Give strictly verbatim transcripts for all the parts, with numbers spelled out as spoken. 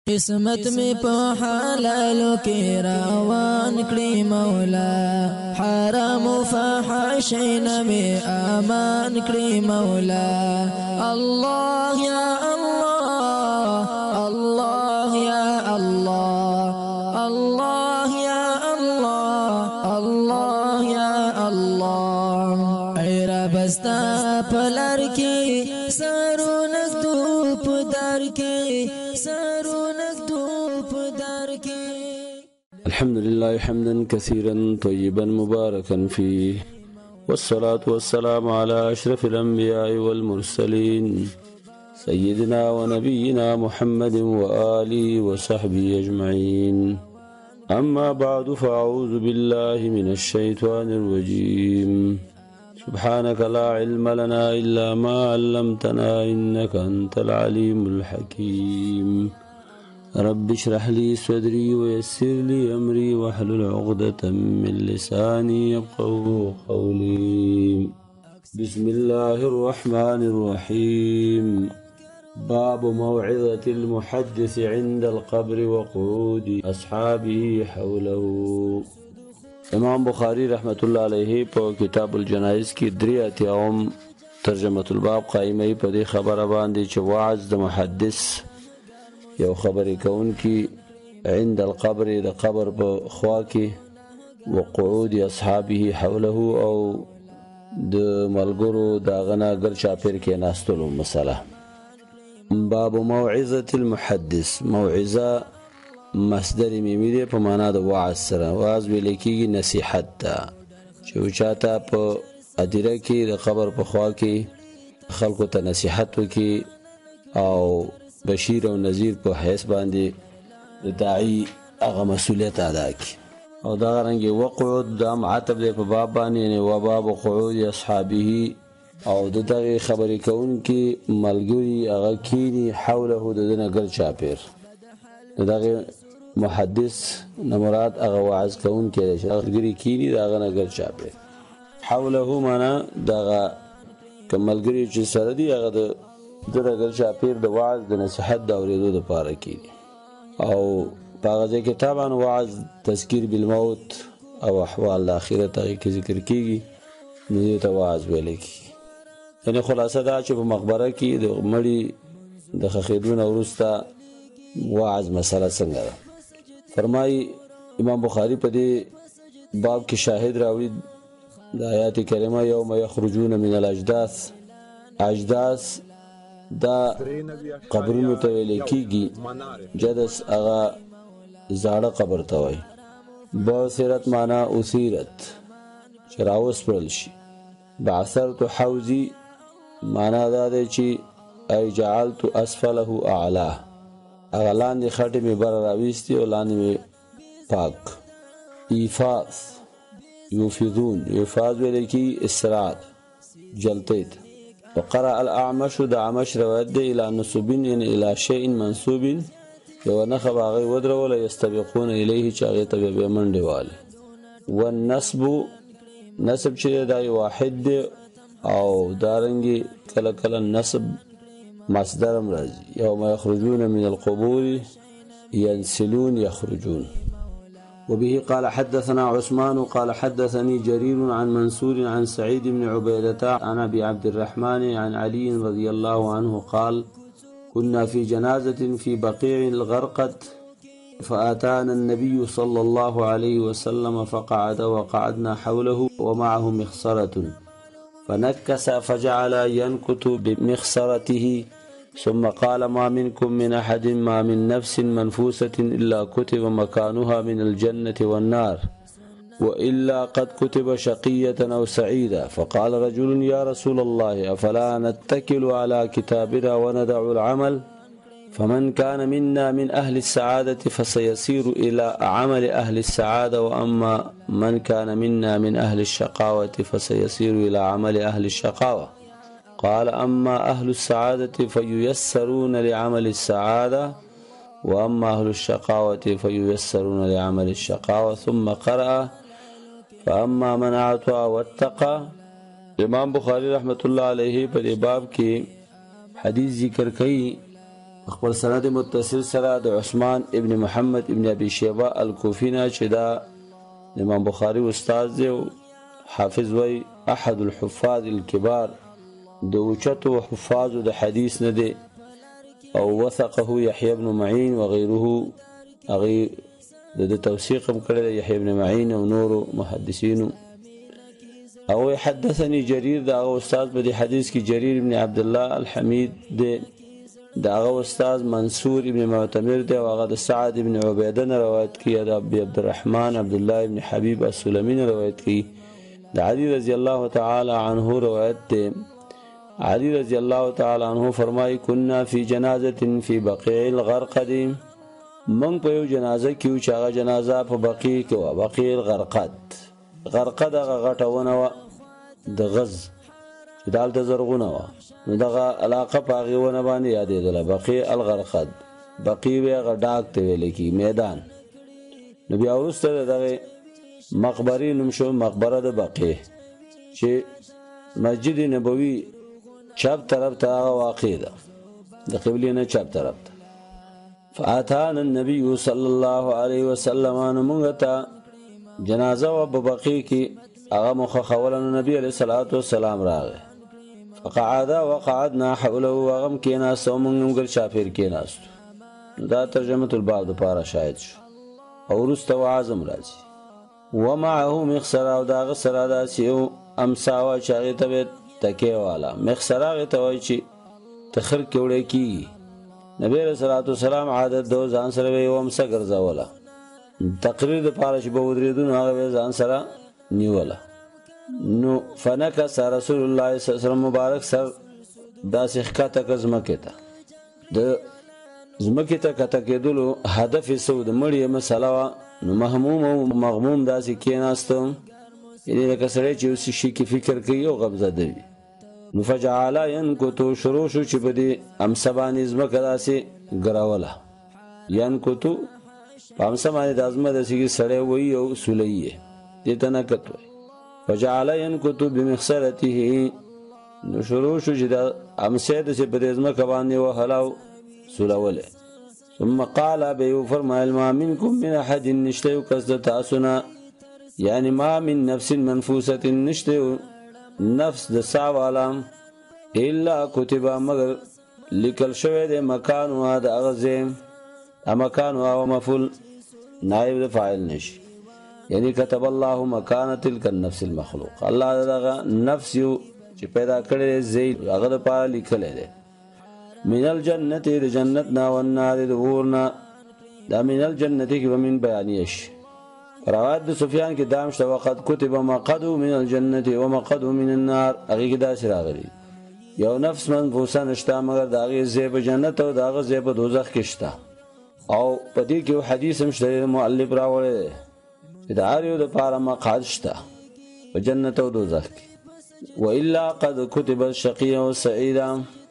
قسمت می په حلالو کې روان کړی مولا، حرام و فحشین می امان کړی مولا. الله یا الله، الله یا الله، الله یا الله، الله یا الله. ایرا بستا پلار کې سرو نګدو پدار کې سرو الحمد لله حمدا كثيرا طيبا مباركا فيه، والصلاة والسلام على أشرف الأنبياء والمرسلين سيدنا ونبينا محمد وآله وصحبه أجمعين. أما بعد فأعوذ بالله من الشيطان الرجيم. سبحانك لا علم لنا إلا ما علمتنا إنك أنت العليم الحكيم. رب اشرح لي صدري ويسر لي أمري واحلل عقدة من لساني يفقهوا قولي. بسم الله الرحمن الرحيم. باب موعظة المحدث عند القبر وقعود أصحابه حوله. امام بخاری رحمت الله علیه په کتاب الجنائز کې درې اتیاوم ترجمه الباب قائمه په دې خبره باندې چې واعظ د محدث یو خبرې کون کی عند القبر د قبر په خوا کې وقعود اصحابه حوله او د ملګرو داغنا ګر چاپیر کې ناستلو مسله. باب موعظه المحدث. موعظه مصدر میمی دی په معنا د وعظ سره. واعظ ویل کېږي نصیحت ته چې چاته په ادیره کې د قبر په خوا کې خلکو ته نصیحت وکړي او بشیر او نذیر په حیث باندې د داعی هغه مسؤلیت ادا کړي. او دا رنګه وقعود د عتب دی په باب باندې نه و باب قعود اصحابه او د دغه خبرې کون کې ملګری هغه کینی حوله د دنه ګر چاپیر. دغه محدث نه مراد هغه واعظ کون کې ملګری کینی دغه نه ګر چاپیر. حوله معنا دغه کملګری چې سره دی هغه د درګل چاپیر د واعظ د نصیحت د اوریدو لپاره کیږي. او هغه کتابان واعظ تذکیر بالموت او احوال الاخرت هغه کې ذکر کیږي نو دې ته واعظ ویل کیږي. یعنی خلاصه دا چې په مقبره کې د مړي د خخیدون ورسته واعظ مسله څنګه ده. فرمای امام بخاری په دې باب کې شاهد راوړي د آیات کریمه یوم یخرجون من الاجداث. اجداث دا قبرونو ته ویل کېږي. جدس هغه زاړه قبر ته وایي. بصیرت معنا اثیرت چې راوسپړل شي. بعثرت حوزي معنا دا دی چې ای جعلت اسفله اعلاه هغه لاندې خټې مې بره راویستې او لاندې مې پاک. ایفاظ یوفیضون یوفاظ ویل کېږي اسرار جلتید. وقرأ الأعمش د عمش روایت دی الى نسب ان الى شيء منسوب یو نخب هغه ودرول یستبقون الیه چې هغه ته به منډه واله. والنسب نسب چې دا واحد دی او دارنګي کله کله نسب مصدر راځي. یوم یخرجون من القبور ينسلون يخرجون. وبه قال حدثنا عثمان قال حدثني جرير عن منصور عن سعيد بن عبيدة عن أبي عبد الرحمن عن علي رضي الله عنه قال كنا في جنازة في بقيع الغرقد فأتانا النبي صلى الله عليه وسلم فقعد وقعدنا حوله ومعه مخصرة فنكس فجعل ينكت بمخصرته ثم قال ما منكم من أحد ما من نفس منفوسة إلا كتب مكانها من الجنة والنار وإلا قد كتب شقية أو سعيدة. فقال رجل يا رسول الله أفلا نتكل على كتابنا وندع العمل؟ فمن كان منا من أهل السعادة فسيسير إلى عمل أهل السعادة وأما من كان منا من أهل الشقاوة فسيسير إلى عمل أهل الشقاوة. قال أما أهل السعادة فييسرون لعمل السعادة وأما أهل الشقاوة فييسرون لعمل الشقاوة. ثم قرأ فأما من أعطى واتقى. امام بخاری رحمت الله علیه په باب کې حدیث ذکر کړي خپل سند متصل سره د عثمان ابن محمد ابن ابي شيبه الكوفي نه چې دا امام بخاري استاد دی حافظ وی احد الحفاظ الكبار د اوچتو حفاظ د حدیث نه دی او وثقه يحيى بن معين وغيره اغي د توثيق هم کړی يحيى بن معين او نور محدثين او حدثني جرير دا استاد په دې حدیث کې جرير ابن عبد الله الحميد دی دا استاد منصور ابن معتمر دی او هغه د سعد ابن عبيده نه روایت کړي د ابي عبد الرحمن عبد الله ابن حبيب السلمي نه روایت کړي د علي رضی الله تعالی عنه روایت دی علي رضی الله تعالی عنه فرمایي كنا في جنازه في بقيع الغرقد من په یو جنازه کې چې هغه جنازه په بقيع کې و بقيع الغرقد غرقد هغه غټونه و د غز چې دال د زرغونه و نو دغه علاقه په هغه ونه باندې یادېدل بقيع الغرقد بقيع هغه ډاک ته ویل کی میدان نو بیا ورسته دغه مقبره نوم شو مقبره د بقيع چې مسجد نبوي چپ طرف ته واقع ده د قبله نه چپ طرف ته فاتانا النبي صلى الله عليه وسلم ان مغتا جنازه و ببقي کې هغه مخ خولن نبی عليه الصلاه والسلام راغه فقعد وقعدنا حوله وغم کینا سومنګ شافر کیناست دا ترجمه الباب د پاره شاهد شو او رست وعظم راځي ومعه مخسر او دا غسر دا سیو امساوا چاغه ته تکي والا مخسر هغه ته وای چې تخر کېوړې کی نبی رسول الله والسلام عادت دو ځان سره وي ومس ګرځاوله تقریر د پاره چې به ودرېدون هغه ځان سره نیوله نو فنکس رسول الله صلی الله علیه وسلم مبارک سر دا سخکا تک زمکه ته د زمکه ته کته کېدلو هدف سود مړی مسله نو محموم او مغموم داسې کېناستم یعنی لکه سړی چې اوس شي کې فکر کوي او غبزه دی نو فجعل ينكتو شروع شو چې په دې امسبانې زمکه داسې ګراوله ينكتو په امسبانې د ازمه داسې سړی وایي او سولې دې ته نه کتوي فجعل ينكتو بمخسرته نو شروع شو چې د امسې داسې په دې زمکه باندې وهلاو سولوله ثم قال به فرمایل ما منكم من احد نشته کس تاسنا یعنی ما من نفس منفوسه نشته نفس د ساوالم الا كتب مگر لیکل شوی د مکان او د اغزم مکان او مفعول نائب د فاعل نشي یعنی كتب الله مکان تلك النفس المخلوق الله دغه نفس یو چې پیدا کړی زی هغه د پاره لیکل دی من الجنه د جنت نا و النار د ورنا دا من الجنه کې ومن بیانیش روایت د سفیان کې دام شته وقت كتب مقعد من الجنه ومقعد من النار هغه کې دا سره راغلي یو نفس منفوسه نشته مگر دا غي زیب جنت او دا غي زیب دوزخ کې شته او په دې کې حدیث هم شته مؤلف راوړی دا اړیو د پاره مقعد شته په جنت او دوزخ کې والا قد كتب الشقي والسعيد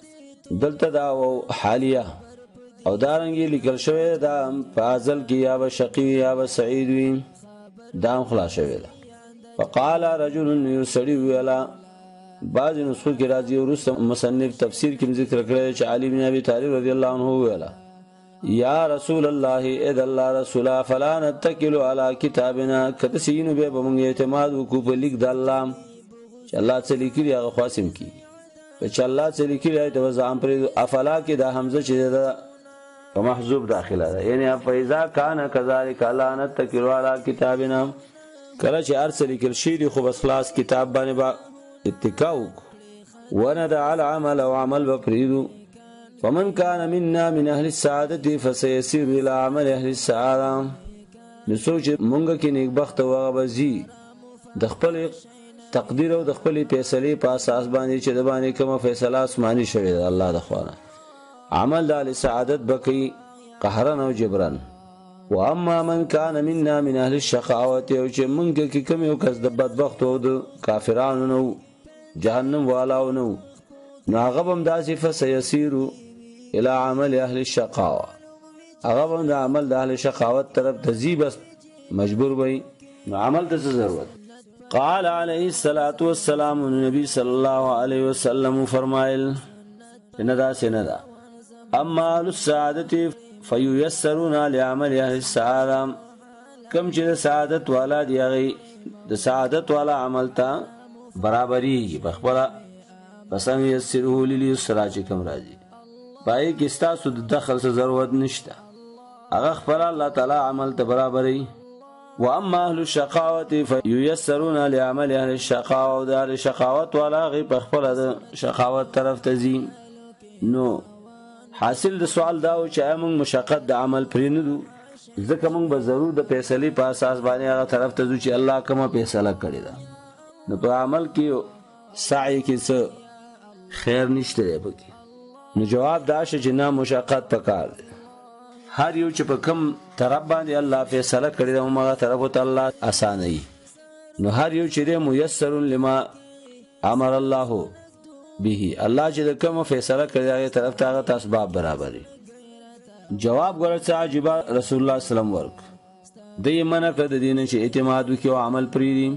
دلته دا او حالیه او دارنګي لیکل شوی دا فازل کې یا به شقي یا به سعید وي دام خلاص شوی دا فقال رجل يسري ولا بعض نسخو کې راځي ورسته مصنف تفسیر کې ذکر کړی چې علي بن ابي طالب رضی الله عنه ویلا یا رسول الله اذا الله رسول فلا نتكل على كتابنا کتسین به بمږ اعتماد وکړو په لیک د الله چې الله څه لیکي هغه خاصم کی چې الله څه لیکي ته ځان پر افلا کې دا حمزه چې دا په محذوب داخله ده یعنی فاذا كان كذلك لا نتكل على كتابنا کله چې ارسل لیکل شي دی خو بس خلاص کتاب باندې با اتکاو وندع العمل او عمل بفريدو ومن كان منا من اهل السعاده فسيسير الى عمل اهل السعاده نسوچ مونږ کې نیک بخت او غبزي د خپل تقدیر او د خپل فیصله په اساس باندې چې د باندې کومه فیصله آسماني شوی ده الله د خوانه عمل د اهل سعادت بکی قهرن او جبران واما من كان منا من اهل الشقاوه او چې مونږ کې کوم یو کس د بدبخت او د کافرانو نو جهنم والاو نو ناغبم داسې فسيسيرو الى عمل اهل الشقاوه اغبم د عمل د اهل شقاوت طرف تزيبس مجبور وي عمل د ضرورت قال عليه الصلاه والسلام النبي صلى الله عليه وسلم فرمایل ان دا سندا اما اهل السعادت فیسرون لعمل اهل السعاده، کم چې سعادت والا دی هغه د سعادت والا عمل ته برابرۍ بخبره پسند یسره للیسرا چې کم راځي پای کې ستاسو د دخل څخه ضرورت نشته، هغه خپل الله تعالی عمل ته برابرۍ. واما اهل الشقاوه فييسرون لعمل اهل الشقاوه، د اهل شقاوت والا غي په خپل د شقاوت طرف ته ځي. نو حاصل د سوال دا و چې موږ مشقت د عمل پرې نه دو، ځکه موږ به ضرور د فیصلې په اساس باندې هغه طرف ته ځو چې الله کومه فیصله کړې ده. نو په عمل کې سعی کې څه خیر نشته دی پکې. نو جواب دا شي چې نه مشقت پکار دی. هر یو چې په کوم طرف باندې الله فیصله کړی دا موږ طرف ته الله اسانه. نو هر یو چې میسر لما امر الله به، الله چې کوم فیصله کړی هغه طرف ته هغه اسباب برابرې. جواب ورته عجیب رسول الله سلام ورک د یمنه کړ د دین چې اعتماد وکي او عمل پری دي،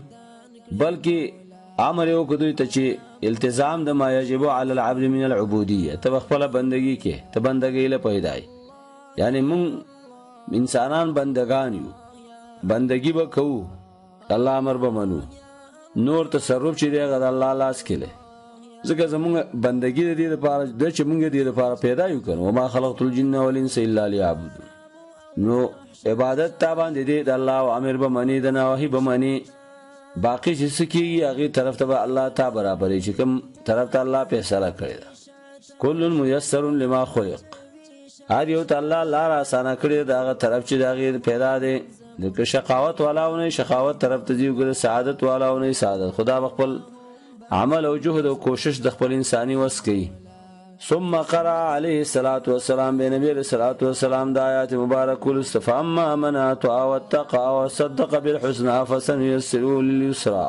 بلکې امر یو کدوې ته چې التزام د ما یجب علی العبد من العبودیه، ته خپل بندگی کې ته بندگی له پیدای، یعنی مون انسانان بندگان یو، بندگی به کوو، الله امر به منو، نور تصرف چې دی غد الله لاس کې له، ځکه زمونږ بندگی د دې لپاره د چې مونږ دې لپاره پیدا یو کړو، وما خلقت الجن والانس الا ليعبدون. نو عبادت تا باندې دې د الله او امر به منی د نواهی به منی، باقی چې سکیږي هغه طرف ته الله تا برابرې چې کوم طرف ته الله فیصله کړی دا. کل میسر لما خلق، هر یو ته الله لار آسانه کړی دا هغه طرف چې دا پیدا دی. د شقاوت والاونه شقاوت طرف ته ځي، ګره سعادت والاونه سعادت. خدا خپل عمل او جهد او کوشش د خپل انساني وس کوي. ثم قرأ عليه الصلاة والسلام بين نبي الصلاة والسلام د آیات مبارک الاستفا اما من اتقى واتقى وصدق بالحسنى فسنيسره لليسرى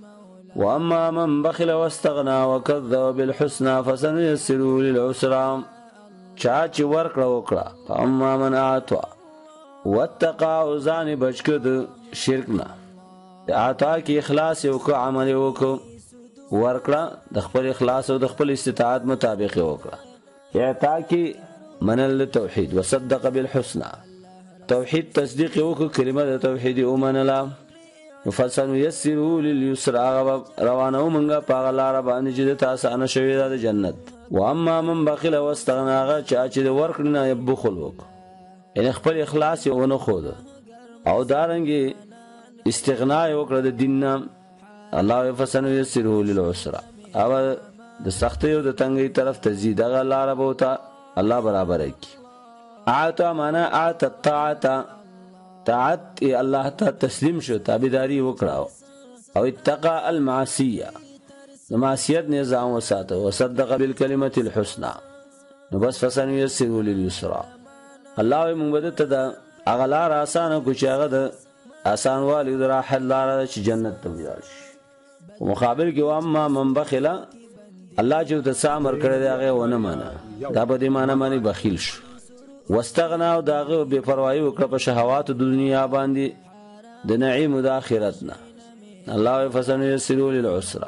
واما من بخل واستغنى وكذب بالحسنى فسنيسره للعسرى. چا چې ورکړه وکړه اما من اتقى واتقى ځان بچ کړ د شرک نه، د عطا کې اخلاص او عمل وکړه، ورکړه د خپل اخلاص او د خپل استطاعت مطابق وکړه. اعطا کې منل توحید، وصدق بالحسنى توحید تصدیق وکړه، کلمه د توحید او منلا. فسنيسره لليسرى روانو منګه پاغه لار باندې چې تاسو ان شوي د جنت. واما من بخل واستغنى چا چې د ورکړ نه بخل وکړه، ان خپل اخلاص یې ونه خود او دارنګي استغنا وکړه د دین نه، الله فسنيسره للعسرى او د سختي او د تنګي طرف ته زی دغه لار بوته الله برابر کی. اعطا معنا اعطا الطاعت، طاعت الله ته تسلیم شو، تابعداري وکړه، او اتقى المعصيه د معصیت نظام وساته، وصدق بالكلمه الحسنى. نو بس فسنيسره لليسرى، الله موږ ته د اغلار آسان کو چې هغه د آسان والی د راحت لار چې جنت ته ولاړ. مخابر کې واما من بخل، الله چې د سامر کړی دی هغه ونه معنا، دا به دې معنا باندې بخیل شو. واستغنا او داغه بے پروايي وکړه په شهوات د دنیا باندې د نعیم د آخرت نه. الله فسنيسره للعسرى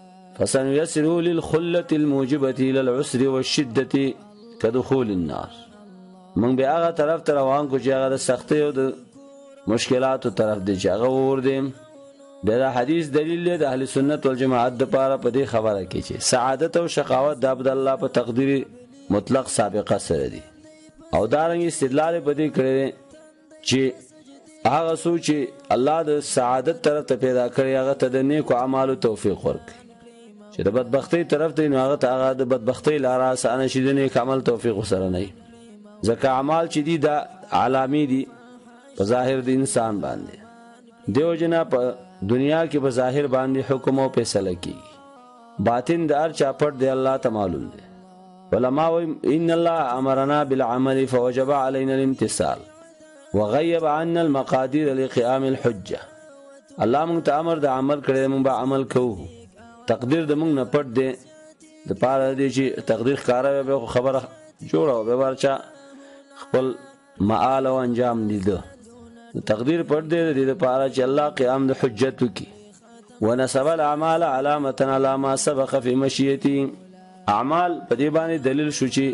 فسنيسره للخله الموجبه الى العسر والشده كدخول النار. من به هغه طرف ته روان کو چې هغه د سختي او د مشکلاتو طرف دی چې هغه ور دي. دا حدیث دلیل دی د اهل سنت والجماعت د پاره په دې خبره کې چې سعادت او شقاوت د عبد الله په تقدیر مطلق سابقه سره دي، او دارنګ استدلال په دې کړی چې هغه سوچ الله د سعادت طرف ته پیدا کړی هغه ته د نیکو اعمالو توفیق ورکړي، چې د بدبختی طرف ته نه هغه ته هغه د بدبختی لاره اسانه شي د نیک عمل توفیق سره نه. ځکه اعمال چې دي دا عالمي دي په ظاهر د انسان باندې، دیو جنا په دنیا کې په ظاهر باندې حکم او فیصله کیږي، باطن د هر چا پټ دی الله ته معلوم دی. علماء ان الله امرنا بالعمل فوجب علينا الامتثال وغيب عنا المقادير لقيام الحجه. الله موږ ته امر د عمل کړی، موږ به عمل کوو، تقدیر د موږ نه پټ دی، د پاره دی چې تقدیر ښکاره به خبره جوړه به ورچا خپل معال او انجام لیدو. تقدیر پټ دی د لپاره چې الله قیام د حجت وکي. ونسب الاعمال علامه على ما سبق في مشيئته، اعمال په دې باندې دلیل شو چې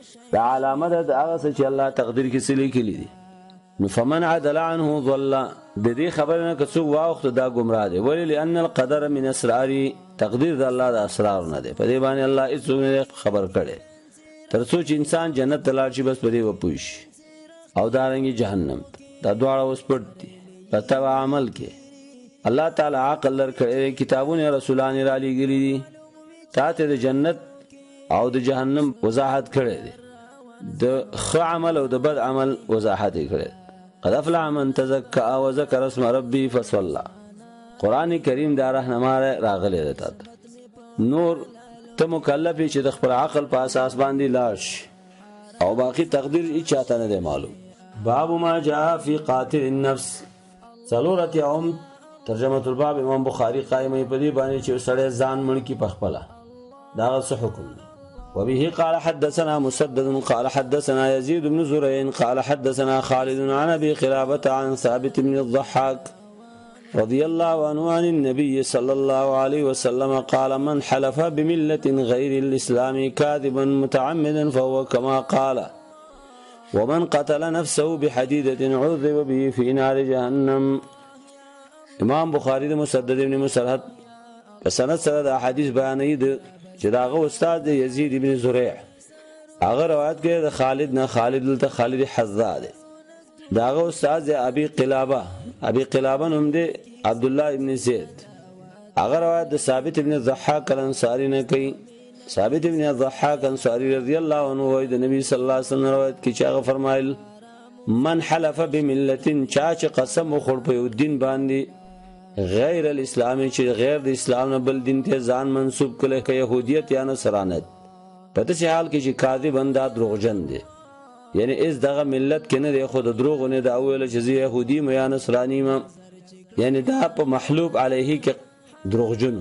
دا علامه ده د هغه څه چې الله تقدیر کې څه لیکلي دي. نو فمن عدل عنه ضل، د دې خبره نه که څوک واوښته دا ګمراه دی. ولې؟ لأن القدر من اسرار، تقدیر د الله د اسرار نه دی، په دې باندې الله هیڅوک نه خبر کړي. تر څو چې انسان جنت ته لاړ شي بس په دې وپوه شي، او دارنګې جهنم ته. دا دواړه اوس پټ دي په تبع عمل کې. الله تعالی عقل درکړی، کتابونه رسولان را لېږلي دي، تا ته د جنت او د جهنم وضاحت کړی دی، د ښه عمل او د بد عمل وضاحت یې کړی. قد افلح من تزکا وذکر اسم ربی فصلی. قرآن کریم دا رهنما راغلی دی تا ته. نور ته مکلف یې چې د خپل عقل په اساس باندې لاړ شي، او باقي تقدیر هیڅ چاته نه دی معلوم. باب ما جاء فی قاتل النفس. څلورت یوم ترجمه الباب امام بخاری قائمه په دې باندې چې سړی ځان مړ کی په خپله، دا څه حکم دی. وبه قال حدثنا مسدد قال حدثنا يزيد بن زريع قال حدثنا خالد عن ابي قلابة عن ثابت بن الضحاك رضي الله عنه عن النبي صلى الله عليه وسلم قال من حلف بملة غير الإسلام كاذبا متعمدا فهو كما قال ومن قتل نفسه بحديدة عذب به في نار جهنم. امام بخاری د مسدد ابن مسرهد په سند سره د احادیث بیانوي د چې داغه استاد یزید ابن زریع، هغه روایت کوي د خالد نه، خالد دلته خالد حذا دی. داغه استاد ابي قلابه، ابي قلابه نوم دی عبد الله ابن زید، هغه روایت د ثابت ابن الضحاک الانصاری نه کوي. ثابت ابن الضحاک انصاری رضی الله عنه وایي د نبی صلی الله علیه وسلم روایت کې چې هغه فرمایل من حلف بملة، چا چې قسم وخوړ په یو دین باندې غیر الاسلامي چې غیر د اسلام نه بل دین ته ځان منسوب کړي، که يهودیت یا نصرانیت، په دې حال کې چې کاذب انده دروغجن دی، یعنی اس دغه ملت کې نه دی، خو د دروغ نه دا ویل چې زه يهودي م یا نصراني م، یعنی دا په محلوب علیه کې دروغجن،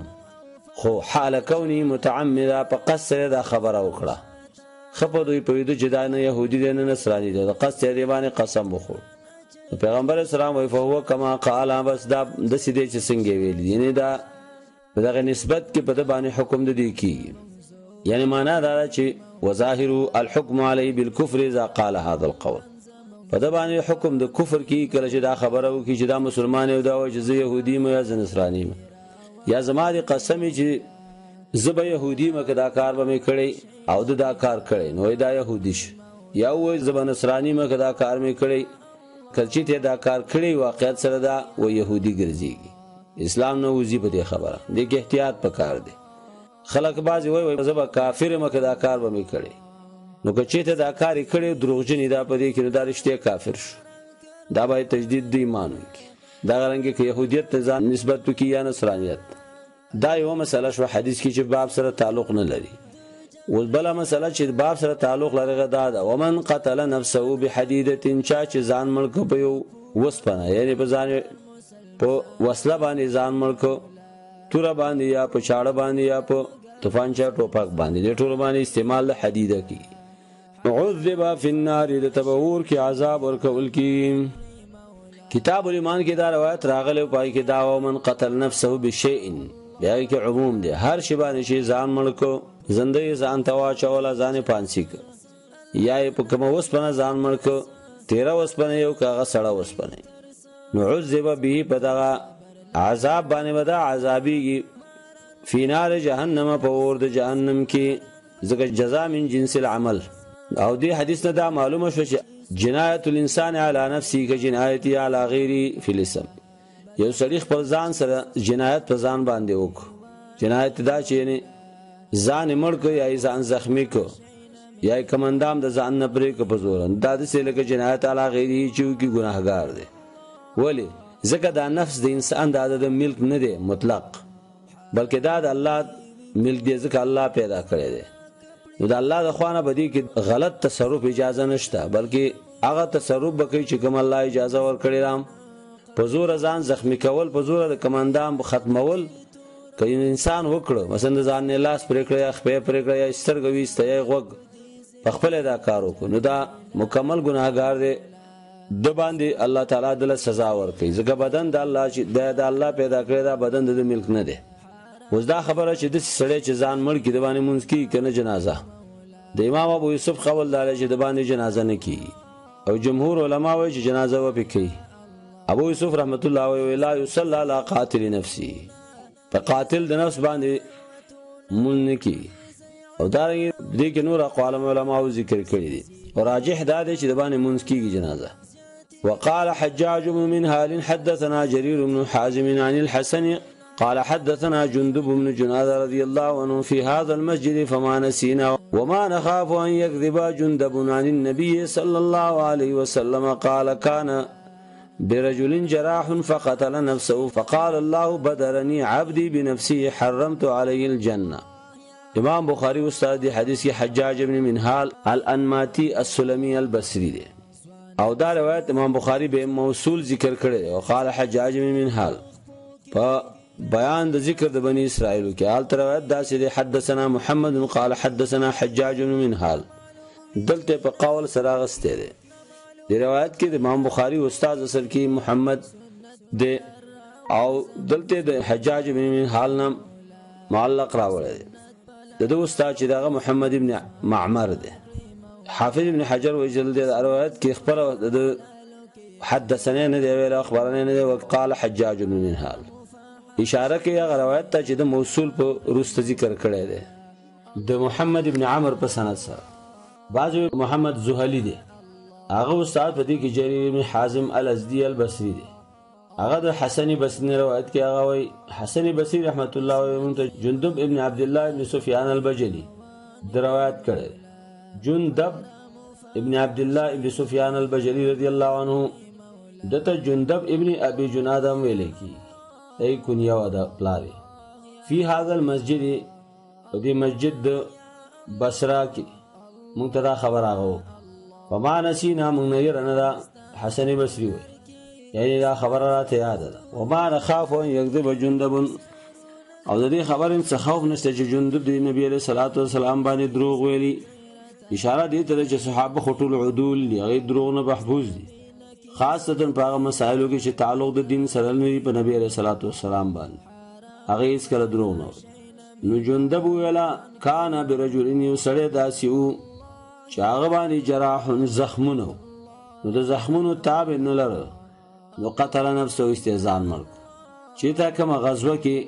خو حال کونی متعمدا په قصد دا خبره وکړه، خپه دوی په دې چې دا نه يهودي دی نه نصراني دی، د قصد دی باندې قسم وخور. پیغمبر اسلام وی فهو کما قال، بس دا د سیدې چې څنګه ویل، یعنی دا دغه نسبت کې په د باندې حکم د دی کی، یعنی معنا دا چې وظاهر الحكم علی بالکفر اذا قال هذا القول، په د باندې حکم د کفر کی کله چې دا خبره وکړي چې دا مسلمان او دا و چې زه يهودي م یا زه نصراني م، یا زما د قسم چې زه به يهودي م کدا کار به مې کړی او دا کار کړی نو دا يهودي ش، یا و زه به نصراني م کدا کار مې کړی کلچی ته دا کار کړی واقعیت سره دا و يهودي ګرځيږي، اسلام نو وزي په دې خبره دې کې احتیاط پکار دی. خلک بعضی وای وای زبا کافر مکه دا کار به مې کړی، نو که چیته دا کار کړی دروغجن دا په دې کې دا رښتیا کافر شو، دا به تجدید د ایمان وکي، دا غرانګه کې يهودیت ته ځان نسبت وکي یا نصرانیت. دا یو مسله شو حدیث کې چې باب سره تعلق نه لري. ولبله مسله چې باب سره تعلق لري دا ده ومن قتل نفسه بحديده، چا چې ځان ملک په یو وسپنه، یعنی په ځان په وسله باندې ځان ملک تور باندې یا په چاړه باندې یا په طوفانچا ټوپک باندې، د ټول باندې استعمال د حدیده کی، عذب فی النار، د تبور کی عذاب ورکول کی. کتاب الایمان کې دا روایت راغله پای کې دا ومن قتل نفسه بشیء، بیا کې عموم دی، هر شی باندې شي ځان ملک زنده ځان توا چولا ځان پانسی ک، یا په کوم وسپنه ځان ملک تیرا وسپنه یو کاغه سړه وسپنه، نو عذب به پدغه عذاب باندې ودا عذابی فی نار جهنم، په اور د جهنم کې، ځکه جزاء من جنس العمل. او دې حدیث نه دا معلومه شو چې جنایت الانسان علی نفسه که جنایت علی غیره فی الاسم، یو سړي خپل ځان سره جنایت په ځان باندې وک، جنایت دا چې نه ځان مړ کو یا ځان زخمی کو یا کمندام د ځان نه پرې کو په زور، دا د سلګه جنایت علی غیره چې کی ګناهګار دی. ولی ځکه دا نفس د انسان د ملک نه دی مطلق، بلکې دا د الله ملک دی، ځکه الله پیدا کړی دی. نو د الله د خوانه بدی کې غلط تصرف اجازه نشته، بلکې هغه تصرف بکې چې کوم الله اجازه ورکړي رام، په زور ځان زخمی کول، په زور د کمندام ختمول، که انسان وکړو مثلا ځان نه لاس پرې کړی یا خپې پرې کړی یا سترګې وسته یا غوږ په خپل دا کار وکړو، نو دا مکمل ګناهګار دی، د باندې الله تعالی دله سزا ورکړي، ځکه بدن د الله چې د الله پیدا کړی دا بدن د ملک نه دی. اوس دا خبره چې د سړی چې ځان مړ کړي د باندې مونږ کې کنه جنازه د امام ابو یوسف قول دار چې د باندې جنازه نه کی او جمهور علما وایي چې جنازه و پکې. ابو یوسف رحمت الله علیه لا یصلی علی قاتل نفسی، په قاتل د نفس باندې مون نه کی. او دا دې کې نور اقوال علماء ذکر کړی دي او راجح دا دی چې د باندې مونږ کیږي جنازه. وقال حجاج بن منهال حدثنا جرير بن حازم عن الحسن قال حدثنا جندب بن جنادة رضي الله عنه في هذا المسجد فما نسينا وما نخاف أن يكذب جندب عن النبي صلى الله عليه وسلم قال كان برجل جراح فقتل نفسه فقال الله بدرني عبدي بنفسه حرمت عليه الجنة. امام بخاری استاد دی حدیث کی حجاج بن منهال الانماتی السلمی البصری دی او دا روایت امام بخاری به موصول ذکر کړی او قال حجاج بن منهال په بیان د ذکر د بنی اسرائیل کې حال تر روایت دا چې حدثنا محمد قال حدثنا حجاج بن منهال دلته په قول سره غسته دی. د روایت کې د امام بخاری استاد اصل کې محمد دی او دلته د حجاج بن منهال نام معلق راوړی دی. د دوه استاد چې دغه محمد ابن معمر دی. حافظ ابن حجر وجل د روایت کې خبر د حدثنا نه دی ویل اخبارنا نه دی وقال حجاج بن منهال اشاره کوي هغه روایت ته چې د موصول په روسته ذکر کړی دی د محمد ابن عمر په سند سره. بعض محمد زهلی دی هغه استاد په دې کې جرير ابن حازم الازدی البصری دی. هغه د حسن بصری روایت کې هغه وای حسن بصری رحمت الله علیه جندب ابن عبد الله ابن سفیان البجلی د روایت کړی. جندب ابن عبد الله ابن سفیان البجلی رضی الله عنه دته جندب ابن ابي جناده ویل کی ای کنیه ودا پلاری فی هذا المسجد او دی مسجد د بصره کې منتدا خبر هغه وما نسینا من نیر نه دا حسن بصری وای یعنی دا خبر راته یاد ده. وما نخاف ان یکذب جندب او د دې خبرین څخه خوف نشته چې جندب د نبی علیہ الصلوۃ والسلام باندې دروغ ویلي. اشاره دې ته چې صحابه خټول عدول هغه دروغ نه محفوظ دي خاصتا په هغه مسایلو کې چې تعلق د دین سره لري په نبی علیہ الصلوۃ والسلام باندې هغه هیڅ کله دروغ نه. نو جندب ویلا کان برجل یسړی داسیو چې هغه باندې جراح زخمونه نو د زخمونو تاب نه لره نو قتل نفسه استهزان مرګ چې تا کوم غزوه کې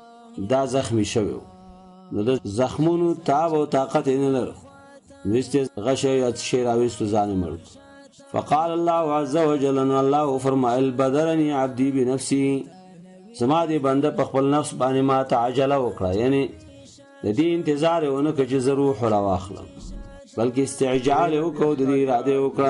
دا زخمی شوی نو د زخمونو تاب او طاقت نه لره نوسته غشیات شیراویست ځان مرګ. فقال الله عز وجل ان الله فرمایل بدرني عبدي بنفسي زما دې بنده په خپل نفس باندې ما تعجل وکړه یعنی د دې انتظار ونه کې چې ضرور ولا واخلم بلکې استعجال وکړو د دې اراده وکړه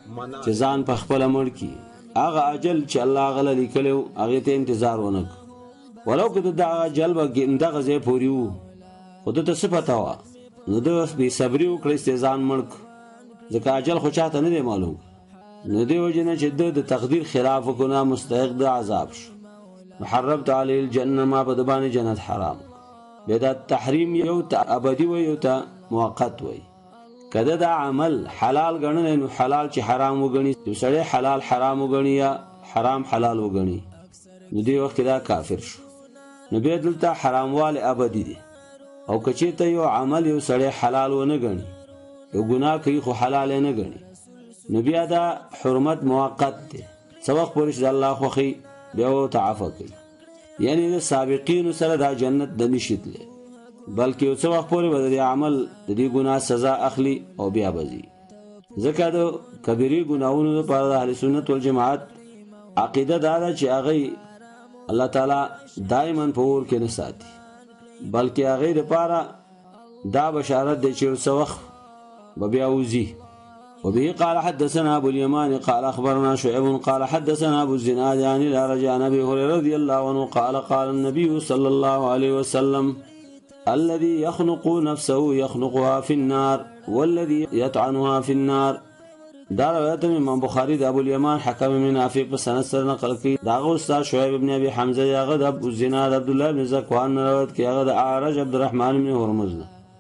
چې ځان په خپل مړ کی هغه اجل چې الله غل لیکلو هغه ته انتظار ونه ولو که دا اجل وګنده غزه پوری وو خود ته څه پتا و نو د بي صبري وکړې ځان مړ ځکه اجل خو چاته نه دی معلوم نو دی وجنه چې د تقدیر خلاف وکړه مستحق د عذاب شو. محرمت علی الجنه ما په دبانې جنت حرام به دا تحریم یو ته ابدي وي یو ته موقت وي. کله دا عمل حلال ګڼل نو حلال چې حرام وګڼي چې سړی حلال حرام وګڼي یا حرام حلال وګڼي نو دی وخت دا کافر شو. نو به دلته حرامواله ابدي دي او کچې ته یو عمل یو سړی حلال ونه ګڼي یو ګناه کوي خو حلال نه ګڼي نو بیا دا حرمت موقت دی سبق پرش د الله خوخي بیا او تعفو کوي یعنی د سابقین سره دا جنت د نشیتله بلکې او سبق پورې بدل عمل د دې ګناه سزا اخلي او بیا بزي. ځکه د کبیره ګناہوں لپاره د اهل سنت والجماعت عقیده دا ده چې هغه الله تعالی دائما په ور کې نه ساتي بلکې هغه لپاره دا بشارت دی چې وسوخ وبيعوزي. وبه قال حدثنا ابو اليمان قال اخبرنا شعيب قال حدثنا ابو الزناد عن الارج عن ابي هريره رضي الله عنه قال قال النبي صلى الله عليه وسلم الذي يخنق نفسه يخنقها في النار والذي يطعنها في النار. دا روایت امام بخاری د ابو اليمان حکم من نافع په سند سره نقل کړي. دا استاد شعيب ابن ابي حمزه یاغه د ابو الزناد عبد الله بن زكوان روایت کړي هغه د اعرج عبد الرحمن بن هرمز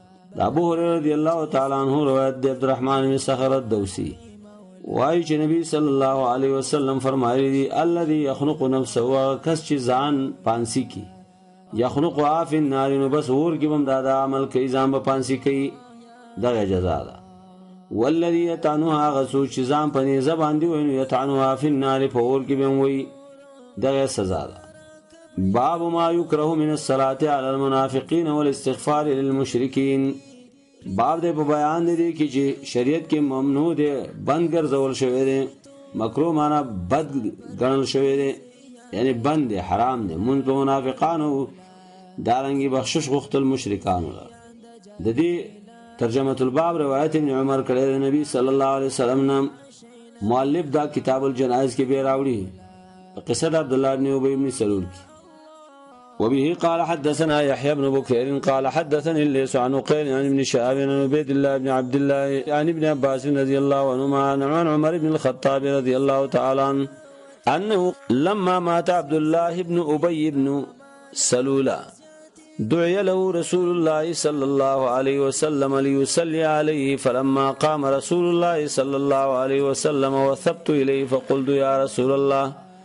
ابو هريره رضی الله تعالی عنہ روایت دی عبد الرحمن بن صخر الدوسی وایي چې نبی صلی الله علیه وسلم فرمایلی دی الذي يخنق نفسه کس چې ځان پانسی کی یخنق عاف النار نو بس اور کې بم دادا عمل کوي ځان په پانسی کوي دغه جزا ده. والذي يطعنها غسو چې ځان په نیزه باندې وینو یطعنها فی النار په اور کې به وي دغه سزا ده. باب ما یکره من الصلاة علی المنافقین والاستغفار للمشرکین. باب دې په بیان دی کې چې شریعت کې ممنوع دی بند ګرځول شوی دی، مکروه معنا بد ګڼل شوی دی، یعنی بند دی، حرام دی. مونږ په منافقانو دارنګي بخشش غوښتل مشرکانو له. د دې ترجمه الباب روایت ابن عمر کړه د نبی صلی الله علیه وسلم نام مؤلف دا کتاب الجنائز کې به راوړي قصه د عبد الله بن ابي بن سلول کی. وبه قال حدثنا يحيى بن بكير قال حدثني الليث عن عقيل عن ابن شهاب عن عبيد الله بن عبد الله عن ابن عباس رضي الله عنهما عن عمر بن الخطاب رضي الله تعالى عنه انه لما مات عبد الله بن ابي بن سلول دعي له رسول الله صلى الله عليه وسلم ليصلي عليه، فلما قام رسول الله صلى الله عليه وسلم وثبت إليه فقلت يا رسول الله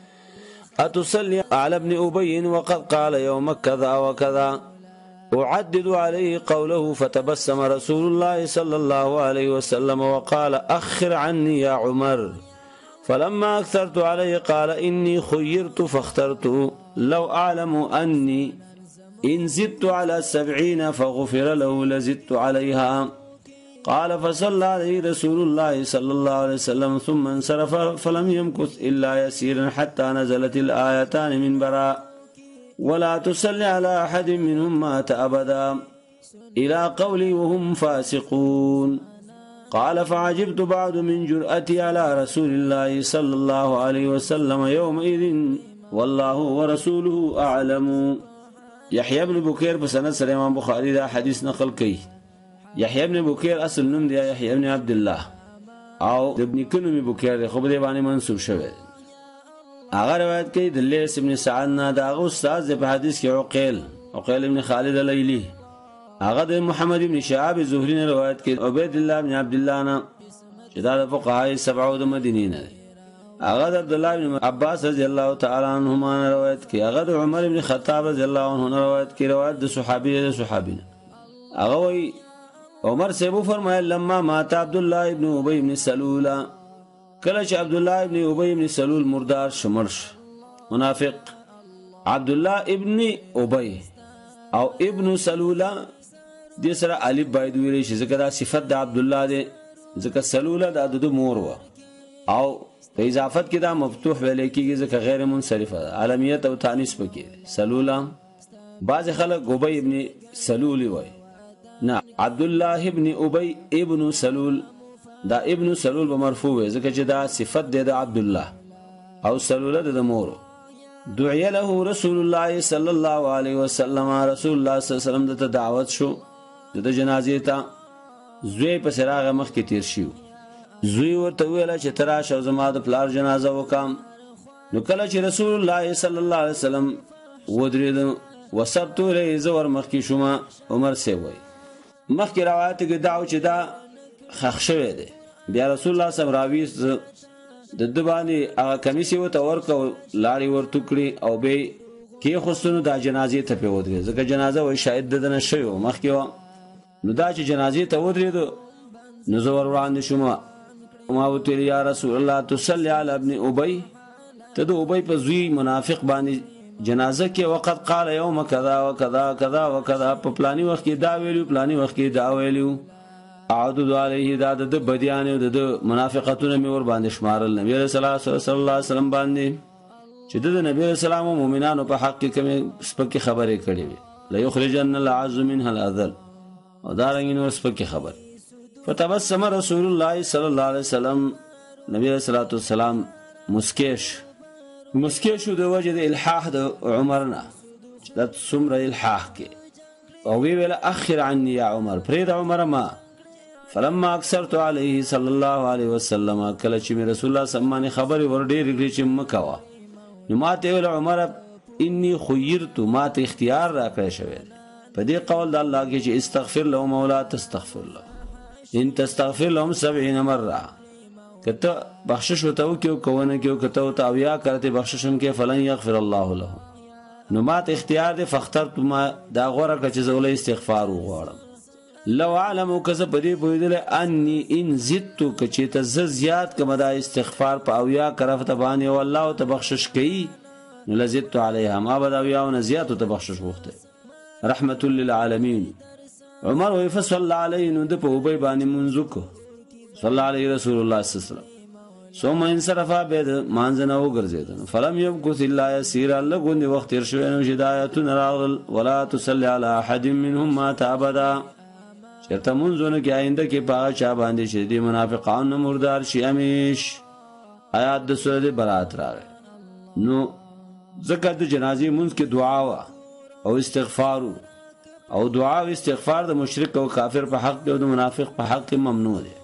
أتصلي على ابن أبي وقد قال يوم كذا وكذا، أعدد عليه قوله، فتبسم رسول الله صلى الله عليه وسلم وقال أخر عني يا عمر، فلما أكثرت عليه قال إني خيرت فاخترت، لو أعلم أني إن زدت على سبعين فغفر له لزدت عليها. قال فصلى عليه رسول الله صلى الله عليه وسلم ثم انصرف فلم يمكث إلا يسيرا حتى نزلت الآيتان من براء ولا تصلي على أحد منهم مات أبدا إلى قولي وهم فاسقون. قال فعجبت بعد من جرأتي على رسول الله صلى الله عليه وسلم يومئذ والله ورسوله أعلم. یحیی ابن بکیر په سند سره امام بخاری دا حدیث نقل کړي. یحیی ابن بکیر اصل نوم دی یحیی ابن عبد الله او د ابن کنومی بکیر خو به باندې منسوب شوی. هغه روایت کوي د لیث ابن سعد نه دا هغه استاد په حدیث کې عقیل عقیل ابن خالد الیلی. هغه د محمد ابن شهاب زهری نه روایت کوي عبید الله ابن عبد الله نه چې دا د فقهای سبعه د مدینې نه. هغه د عبد الله بن عباس رضی الله تعالی عنهما روایت کی. هغه د عمر بن خطاب رضی الله عنه روایت کی. روایت د صحابی د صحابین. هغه وی عمر سے بو فرمایل لما مات عبد الله ابن ابي بن سلول، کله چې عبد الله ابن ابي بن سلول مردار شمرش منافق. عبد الله ابن ابي او ابن سلول د سره الف باید ویل شي ځکه دا صفت د عبد الله دی، ځکه سلول د د مور و او په اضافت کې دا مفتوح ویل کېږي ځکه غیر منصرفه ده، علمیت او تانیث پکې سلولا. بعض خلک ابی ابن سلول وای، نه عبد الله ابن ابی ابن سلول. دا ابن سلول به مرفوع وي ځکه چې دا صفت دی د عبد الله او سلول د مور. دعي له رسول الله صلی الله علیه وسلم، رسول الله صلی الله علیه وسلم ته دعوت شو د جنازې ته. زوی په سراغه مخ کې تیر شو. زوی ورته ویل چې تراشه زما د پلار جنازه وکم. نو کله چې رسول الله صلی الله علیه وسلم ودرید وسبت له زور مخ کې شوما عمر سی وای مخ کې روایت کې داو چې دا خخ شوی دی. بیا رسول الله صلی الله علیه وسلم د دبانی هغه کمیسي وته ورکو لاړی ورته کړی او به کې خصونو د جنازې ته په ودرې ځکه جنازه وای شاید دنه شوی مخ کې. نو دا چې جنازې ته ودرید نو زور وړاندې شوما ما وتل یا رسول الله تصلی علی ابن ابی، ته د ابی په زوی منافق باندې جنازه کې وقت قال یوم کذا وکذا کذا وکذا، په پلانی وخت کې دا ویلو پلانی وخت کې دا ویلو. اعوذ علیه دا د بدیان او د منافقتونه می ور باندې شمارل. نبی رسول الله صلی الله علیه وسلم باندې چې د نبی رسول الله او مؤمنانو په حق کې کوم سپکې خبرې کړې وي، لا یخرجن العز منها الاذل، او دا رنګ نو سپکې خبر. فتبسم رسول الله صلی الله علیه وسلم، نبی صلی الله علیه وسلم مسکیش مسکیش د وجه د الحاح د عمرنا د څومره الحاح کې او وی ویل اخر عني يا عمر، فرید عمر ما. فلما اكثرت عليه صلی الله علیه وسلم، کله چې رسول الله سمانه خبر ور ډیر ډیر چې مکوا نو ماته ویل عمر انی خيرت، ماته اختیار را کړی شوی په دې قول د الله کې چې استغفر لهم ولا تستغفر لهم ان تستغفر لهم سبعين مره، کته بخشش وتو کیو کوونه کیو کته او اویا کرته بخششم کې فلن یغفر الله لهم. نو ماته اختیار دې فخترت ما دا غوړه کچ زول استغفار وغواړم. لو علمو کزه پدې پویدل انی ان زدتو کچې ته ز زیات کما دا استغفار په او یا کرفت باندې او الله ته بخشش کوي نو لزدت علیها ما بد او یا او زیات ته بخشش وخته رحمت للعالمین. عمر وی فصلی الله علیه نو د په وبې باندې منځ کو صلی الله علیه رسول الله صلی الله علیه وسلم ثم انصرفا بيد مانزنه وګرځیدل فلم يبقث الا يسير لغون وخت تر شوی نو هدایت نراغل ولا تصلي على احد منهم مات ابدا چرته مونږونه کې آینده کې پاغه چا باندې چې دي منافقان مردار شي همیش. آیات د سورې برات راغی نو ذکر د جنازې مونږ کې دعا وا او استغفار او دعا او استغفار د مشرک او کافر په حق او د منافق په حق ممنوع دي.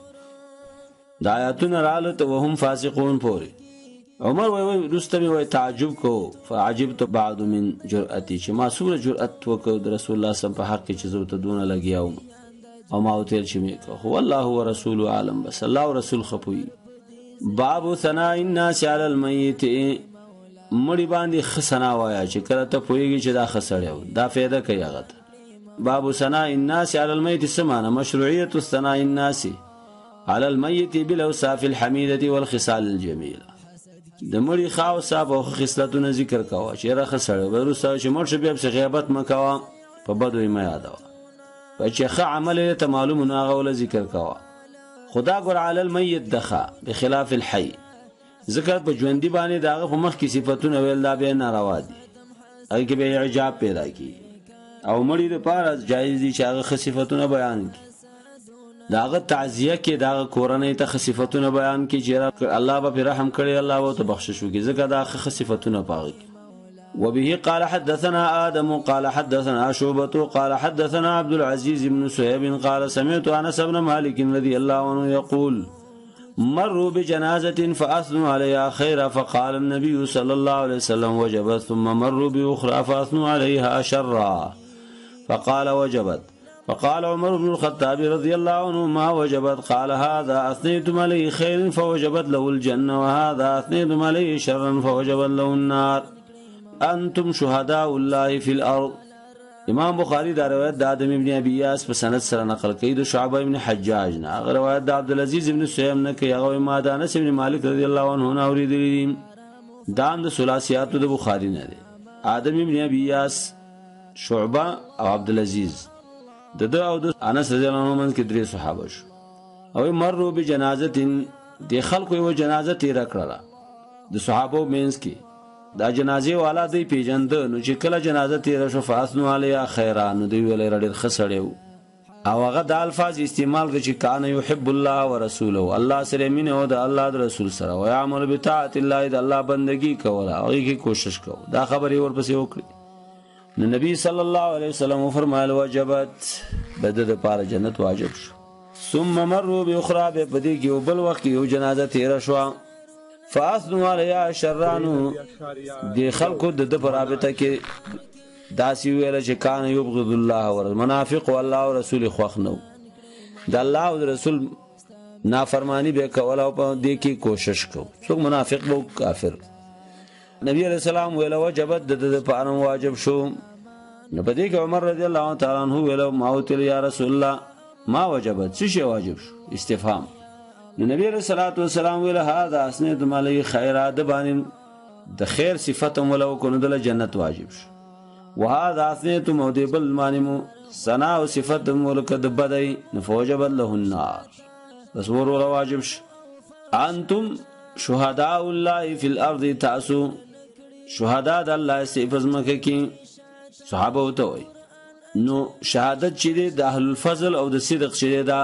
د آیاتونه رااله ته وهم فاسقون پوری. عمر وی رستمی وی تعجب کو فعجبت بعد من جرأتی چې ما سوره جرأت وکړ د رسول الله صلی الله علیه وسلم په حق کې چې زو ته دونه لګیاوم او ما وتل چې مې کو هو الله ورسول عالم بس الله او رسول خپوي. باب ثناء الناس علی المیت مړی باندې خسنا وایا چې کله ته پویږي چې دا خسړیو دا فایده کوي هغه. باب ثناء الناس علی المیت سمانه مشروعیت الثناء الناس على الميت بالاوصاف الحميده والخصال الجميله. د مړي خاو صاحب او خصلتونه ذکر کاوه چې راخه سره ورسره چې مرشه بیا په غیبت مکوا په بدوي ما یادوا په چې ښه عمل ته معلوم نه غول ذکر کاوه. خدا ګور علی المیت دخه بخلاف الحي ذکر په ژوندۍ باندې داغه په مخ کې صفاتونه ویل دا به ناروا دي هغه کې به اعجاب پیدا کی او مړي د پاره جایز دي چې هغه صفاتونه بیان کی داغه تعزیه کې داغه کورنۍ ته صفاتونه بیان کې چې الله به رحم کړي الله او ته بخشش وکړي ځکه داغه صفاتونه پاږي. وبه قال حدثنا آدم قال حدثنا شعبة قال حدثنا عبد العزيز بن صهيب قال سمعت انس بن مالك رضي الله عنه يقول مروا بجنازة فأثنوا عليها خيرا فقال النبي صلى الله عليه وسلم وجبت ثم مروا بأخرى فأثنوا عليها شرا فقال وجبت فقال عمر بن الخطاب رضي الله عنه ما وجبت قال هذا أثنيتم عليه خير فوجبت له الجنة وهذا أثنيتم عليه شرا فوجبت له النار أنتم شهداء الله في الأرض. امام بخاری دا روایت د آدم ابن ابي یاس په سند سره نقل کړي د شعبہ ابن حجاج نه. هغه روایت د عبد العزيز ابن سهيم نه کوي هغه ما د انس ابن مالک رضی الله عنه نه اوریدلی دا د ثلاثيات د بخاری نه دي. آدم ابن ابي یاس شعبہ او عبد العزيز د د او د انس رضی الله عنه من کې درې صحابه شو او مروا بجنازه د خلکو یو جنازه تیر کړه د صحابه مینس کې دا جنازه والا دی پیجند نو چې کله جنازه تیر شو فاسنو علی خیران دی ویل رډ خسړیو او هغه د الفاظ استعمال چې کان یحب الله ورسوله الله سره مینه او د الله د رسول سره او عمل بطاعت الله د الله بندگی کوله او کی کوشش کو دا خبري ورپسې وکړي. نو نبی صلی الله علیه وسلم فرمایل وجبت بده د پاره جنت واجب شو. ثم مروا باخرى بدی کې او بل وخت یو جنازه تیر شو فاسنو علیها شرانو دی خلقو د برابطه کې داسی ویل چې کان یبغض الله او منافق والله او رسول خوخ نو د الله او رسول نافرمانی به کول او په دې کې کوشش کو څوک منافق او کافر. نبی علیہ السلام ویل وجبت د پاره واجب شو. نو په دې کې عمر رضی الله تعالی عنہ ویل ما وتل یا رسول الله ما وجبت څه شی واجب شو استفهام. نو نبی علیہ الصلوۃ والسلام ویل هذا اسنید مالی خیرات باندې د خیر صفت ولو کو نو د جنت واجب شو. وهذا اسنید مودبل مانمو ثنا او صفت ملک د بدای نفوجب له النار بس ور واجب شو. انتم شهداء الله فی الارض تاسو شهدا د الله صفات مکه کې صحابه وته وي. نو شهادت چې د اهل الفضل او د صدق چې دا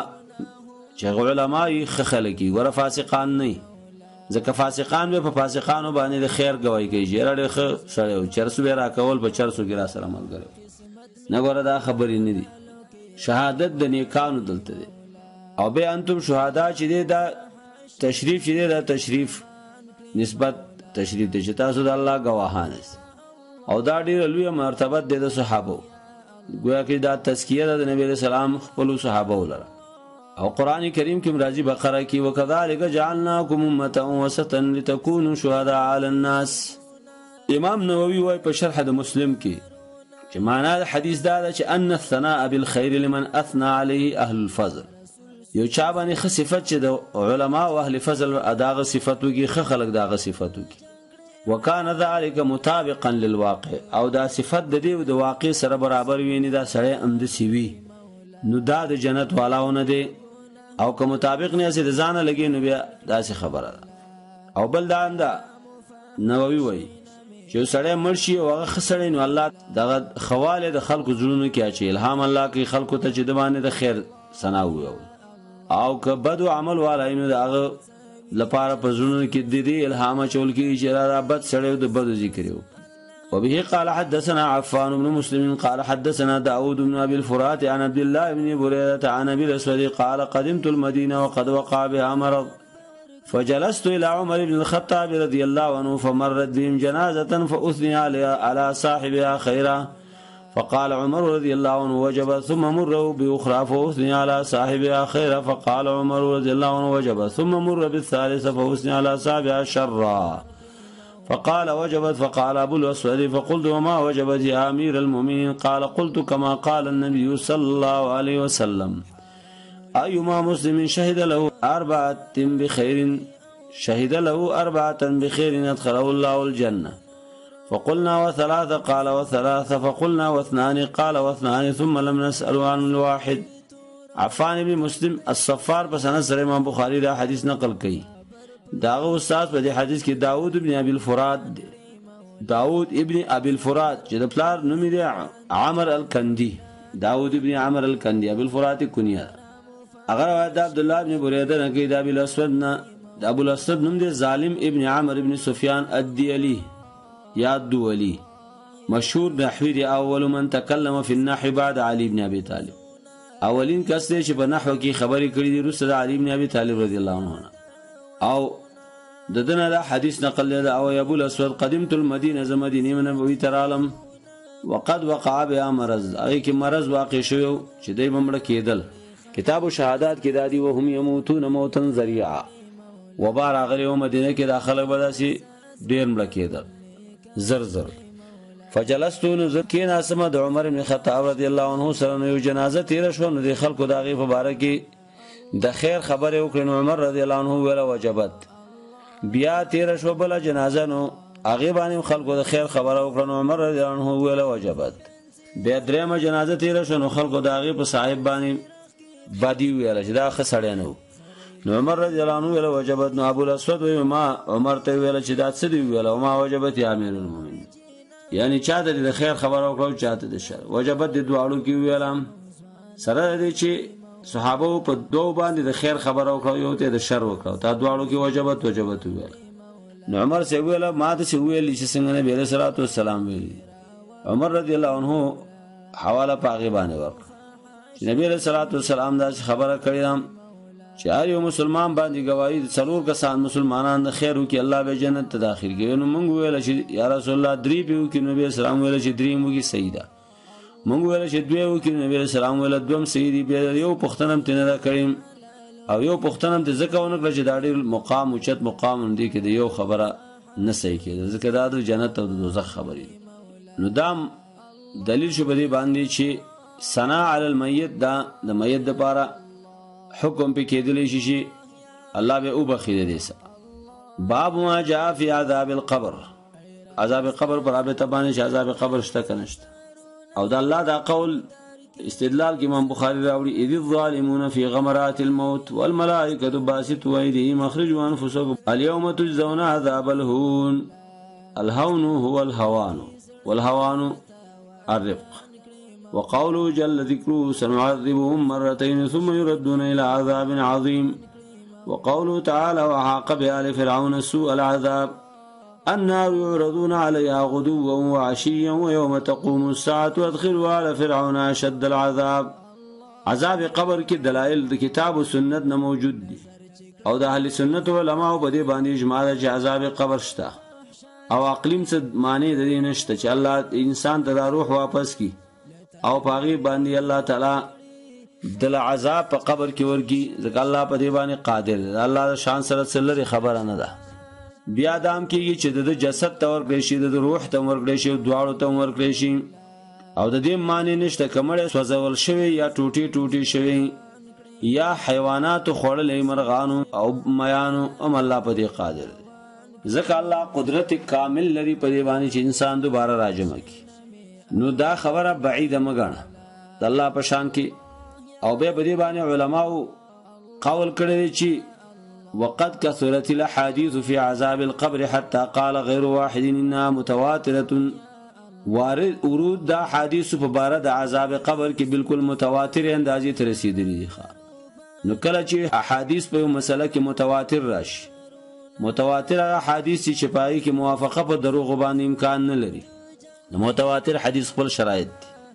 چې علماء خخلکی ور فاسقان نه ځکه فاسقان به په فاسقانو باندې د خیر گواہی کوي جره خ سره چرسو به را کول په چرسو ګرا سره ملګری نه ګوره دا خبرې نه دي. شهادت د نیکانو دلته دي او به انتم شهدا چې دا تشریف چې دا تشریف نسبت تشریف د تاسو د الله گواهان او دا ډیر لوی مرتبه د صحابه گویا کې دا تزکیه د نبی رسول الله خپل صحابه ولر او قرآن کریم کې راځي بقره کې وکذالک جعلناکم امه وسطا لتكونوا شهداء علی الناس. امام نووي وايي په شرح د مسلم کې چې معنا د حدیث دا ده چې ان الثناء بالخير لمن اثنى عليه اهل الفضل، یو چا باندې ښه صفت چې د علما او اهل فضل اداغه صفاتو کې ښه خلق داغه صفاتو کې، وکانه ذلك مطابقا للواقع، او دا صفت د دې د واقع سره برابر ویني دا سړی اند سی وی نو دا د جنت والاونه دي، او که مطابق نه سي د ځانه لګي نو بیا دا څه خبره ده. او بل دا انده نووي وایي چې سړی مرشي او هغه خسړی نو الله دغه خواله د خلکو زړونو کې اچي الهام الله کې خلکو ته چې د باندې د خیر ثنا وي، او که بد عمل والا نو دغه لپاره په زړونو کې د دې الهام چول کې چې را بد سړی د بد ذکر یو. وبه قال حدثنا عفان بن مسلم قال حدثنا داود بن ابي الفرات عن عبد الله بن بريدة عن ابي الاسود قال قدمت المدينه وقد وقع بها مرض فجلست الى عمر بن الخطاب رضي الله عنه فمرت بهم جنازه فاثني على صاحبها خيرا فقال عمر رضي الله عنه وجب ثم مر باخرى فاثني على صاحبها خيرا فقال عمر رضي الله عنه وجب ثم مر بالثالثه فاثني على صاحبها شرا فقال وجبت فقال ابو الاسود فقلت وما وجبت يا امير المؤمنين قال قلت كما قال النبي صلى الله عليه وسلم ايما مسلم شهد له اربعه بخير شهد له اربعه بخير ادخله الله الجنه فقلنا وثلاثه قال وثلاثه فقلنا واثنان قال واثنان ثم لم نسأل عن الواحد. عفان بن مسلم الصفار په سند سره امام بخاری دا حدیث نقل کړي. داغه استاد په دې حدیث کې داود ابن ابي الفرات داود ابن ابي الفرات چې د پلار نوم دی عمر الکندي، داود ابن عمر الکندي ابي الفرات کنیه. اگر روایت عبد الله ابن بريده نه کې د ابي الاسود نه د ابو الاسود نوم دی ظالم ابن عمر ابن سفيان الديلي یا دولی، مشهور نحوی دی، اول من تکلم فی النحو بعد علی بن ابي طالب، اولین کس دی چې په نحو کې خبرې کړې دي وروسته د علی بن ابي طالب رضی الله عنه. او د دنه دا حدیث نقل له او ابو الاسود قدمت المدینه ز مدینه نبوی ترالم وقد وقع بها مرض، اي کې مرض واقع شو چې دای بمړه کېدل. کتاب الشهادات کې دادی وهم يموتون موتا ذريعا، وبار غره مدینه کې داخله بداسي ډیر مړه کېدل زر زر. فجلستو نذ کین اسمه د عمر بن خطاب رضی الله عنه سره یو جنازه تیر شو نو د خلکو داغي په باره کې د خیر خبره وکړ. عمر رضی الله عنه ویل وجبت، بیا تیر شو بل جنازه نو هغه باندې خلکو د خیر خبره وکړ. عمر رضی الله عنه ویل وجبت، بیا درېمه جنازه تیر شو نو خلکو داغي په صاحب باندې بدی ویل چې دا خسړی نه. نو عمر رضی الله عنه ویل وجبت. نو ابو الاسود وی ما عمر ته ویل چې دا څه دی ویل او ما وجبت یا امیر المؤمنین، یعنی چا د خیر خبره وکړو چاته د شر. وجبت د دوالو کې ویلم سره دې چې صحابه په دوه باندې د خیر خبره وکړو یو ته د شر وکړو، تا دوالو کې وجبت وجبت ویل. نو عمر سی ویل ما ته سی ویل چې څنګه نبی رسول الله والسلام ویل. عمر رضی الله عنه حواله پاغي باندې وکړ چې نبی رسول الله والسلام دا خبره کړی چې هر یو مسلمان باندې گواہی څلور کسان مسلمانان د خیر وکي الله به جنت ته داخل کړي. نو موږ ویل چې یا رسول الله درې پیو کې نبی اسلام ویل چې درې موږ سیدا، موږ ویل چې دوی وکي نبی اسلام ویل دوم سیدی، بیا یو پختنم تنه کړم او یو پختنم ته ځکه ونه کړ چې دا ډېر مقام اوچت مقام دی کې د یو خبره نه صحیح کېده ځکه دا د جنت او د دوزخ خبرې. نو دا دلیل شو بده باندې چې ثنا علی المیت دا د میت د پاره حکم په کېدلی شي الله به او بخیره دي. باب ما جاء فی عذاب القبر، عذاب قبر پر رابطه باندې چې عذاب قبر شته کنهشته. او دا الله دا قول استدلال کې امام بخاری راوړي اذ الظالمون فی غمرات الموت والملائکه باسطوا ایدیهم اخرجوا انفسکم اليوم تجزون عذاب الهون. الهون هو الهوان والهوان الرفق. وقوله جل ذكره سنعذبهم مرتين ثم يردون إلى عذاب عظيم. وقوله تعالى وحاق بآل فرعون سوء العذاب النار يعرضون عليها غدوا وعشيا ويوم تقوم الساعة وادخلوا آل فرعون أشد العذاب. عذاب قبر کې دلائل د کتاب او سنت نه موجود دي او د اهل سنت او علماء په دې باندې اجماع ده چې عذاب قبر شته او عقلیم څه معنی د دې نشته چې الله انسان ته د روح واپس کی او پاغي باندې الله تعالی دل عذاب په قبر کې ورګي ځکه الله په دې باندې قادر دی. الله شان سره سره خبره نه ده. بیا دام کېږي چې د جسد تور کړی شي د روح تور کړی شي دواړو تور کړی شي او د دې معنی نشته کمړې سوځول شوی یا ټوټي ټوټي شوی یا حیوانات خوړلې مرغانو او میانو ام الله په دې قادر ځکه الله قدرت کامل لري په دې باندې چې انسان دوباره راجمع کی نو دا خبره بعیده مګنه د الله په شان کې او به په دې باندې علماو قول کړی چې وقد كثرت الاحاديث في عذاب القبر حتى قال غير واحد انها متواتره وارد ورود دا حدیث په باره د عذاب قبر کې بالکل متواتر اندازې ته رسیدلي دي نو کله چې احادیث په مسله کې متواتر راشي متواتر احادیث چې پای کې موافقه په دروغ باندې امکان نه لري نو متواتر حدیث خپل شرایط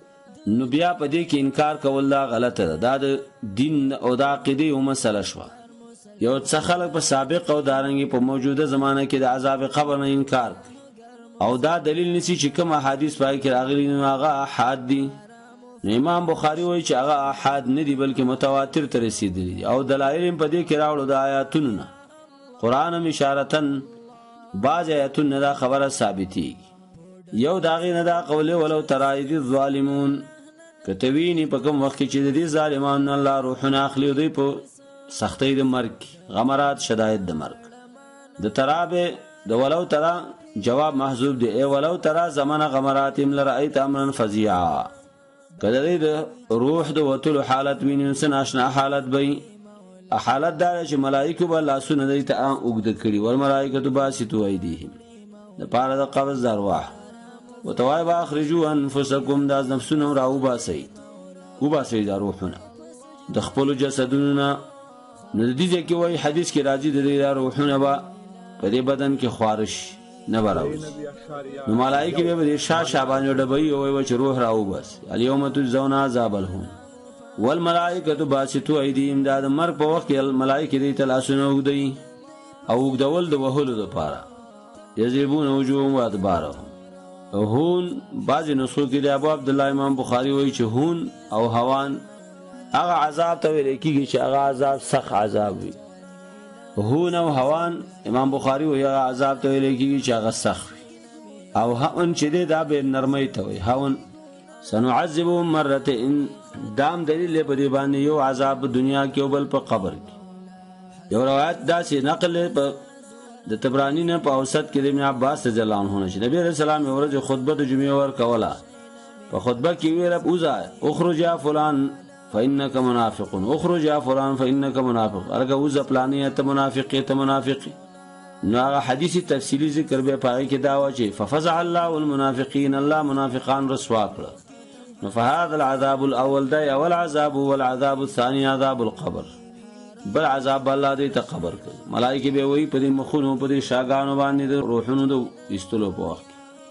دي نو بیا په دې کې انکار کول دا غلطه ده دا د دین او د عقیده یو مسله شو یو څه خلک په سابق او دارنګي په موجوده زمانه کې د عذاب قبر نه انکار او دا دلیل نسی چې کوم احادیث پای کې راغلي نو هغه احاد دي امام بخاری وایي چې هغه احاد نه دي بلکې متواتر تر رسیدلي او دلایل په دې کې راوړل د آیاتونو نه قران اشارتن بعض آیاتونه دا خبره ثابتي یو داغه نه دا قوله ولو ترایذ الظالمون کتوینی په کوم وخت چې د دې ظالمانو الله روحونه اخلي دوی په سختۍ د مرګ غمرات شدائد د مرګ د ترابه د ولو ترا جواب محذوب دی ای ولو ترا زمانه غمرات ام لرایت امرا فزیعا کله د روح د وتل حالت ویني سن آشنا حالت به حالت دا چې ملائکه به الله سن دی ته اوګد کړي ور ملائکه باسطو ایدیهم د پاره د قبض ارواح وتوای با اخرجوا انفسکم دا نفسونه راو باسي او باسي دا روحونه د خپل جسدونه نو دې کې وای حدیث کې راځي د دې روحونه با په دې بدن کې خارش نه براوي نو ملائکه به شاه شابان ډبې او چې روح راو بس الیوم تجزون عذاب الهون والملائکه باسطو ایدیهم دا د مرګ په وخت کې ملائکه دې تلاسونه وګدي او وګدول د وهلو لپاره یذيبون وجوههم وادبارهم هون بعضی نسخو کې د ابو عبد الله امام بخاری وایي چې هون او هوان هغه عذاب ته ویل کېږي چې هغه عذاب سخت عذاب وي هون او هوان امام بخاری وایي هغه عذاب ته ویل کېږي چې هغه سخت وي او هون چې دا به نرمۍ ته وي هون سنعذبهم مرتين دام دلیل په دې باندې یو عذاب دنیا کې او بل په قبر کې یو روایت دا چې نقل په د تبرانی نه په اوسط کې د ابن عباس رضی الله عنه چې نبی رسول الله ورځ خطبه د جمعې ور کوله په خطبه کې ویل اوزا اخرج یا فلان فانك منافق اخرج یا فلان فانك منافق ارګه اوزا پلانې ته منافق ته منافق نو هغه حدیث تفصیلی ذکر به پای کې دا و چې ففزع الله والمنافقين الله منافقان رسوا کړ نو فهذا العذاب الاول دا اول عذاب والعذاب الثاني عذاب القبر بل عذاب الله دې ته قبر کوي ملائکه به وي په دې مخونو په دې شاګانو باندې د روحونو د استلو په وخت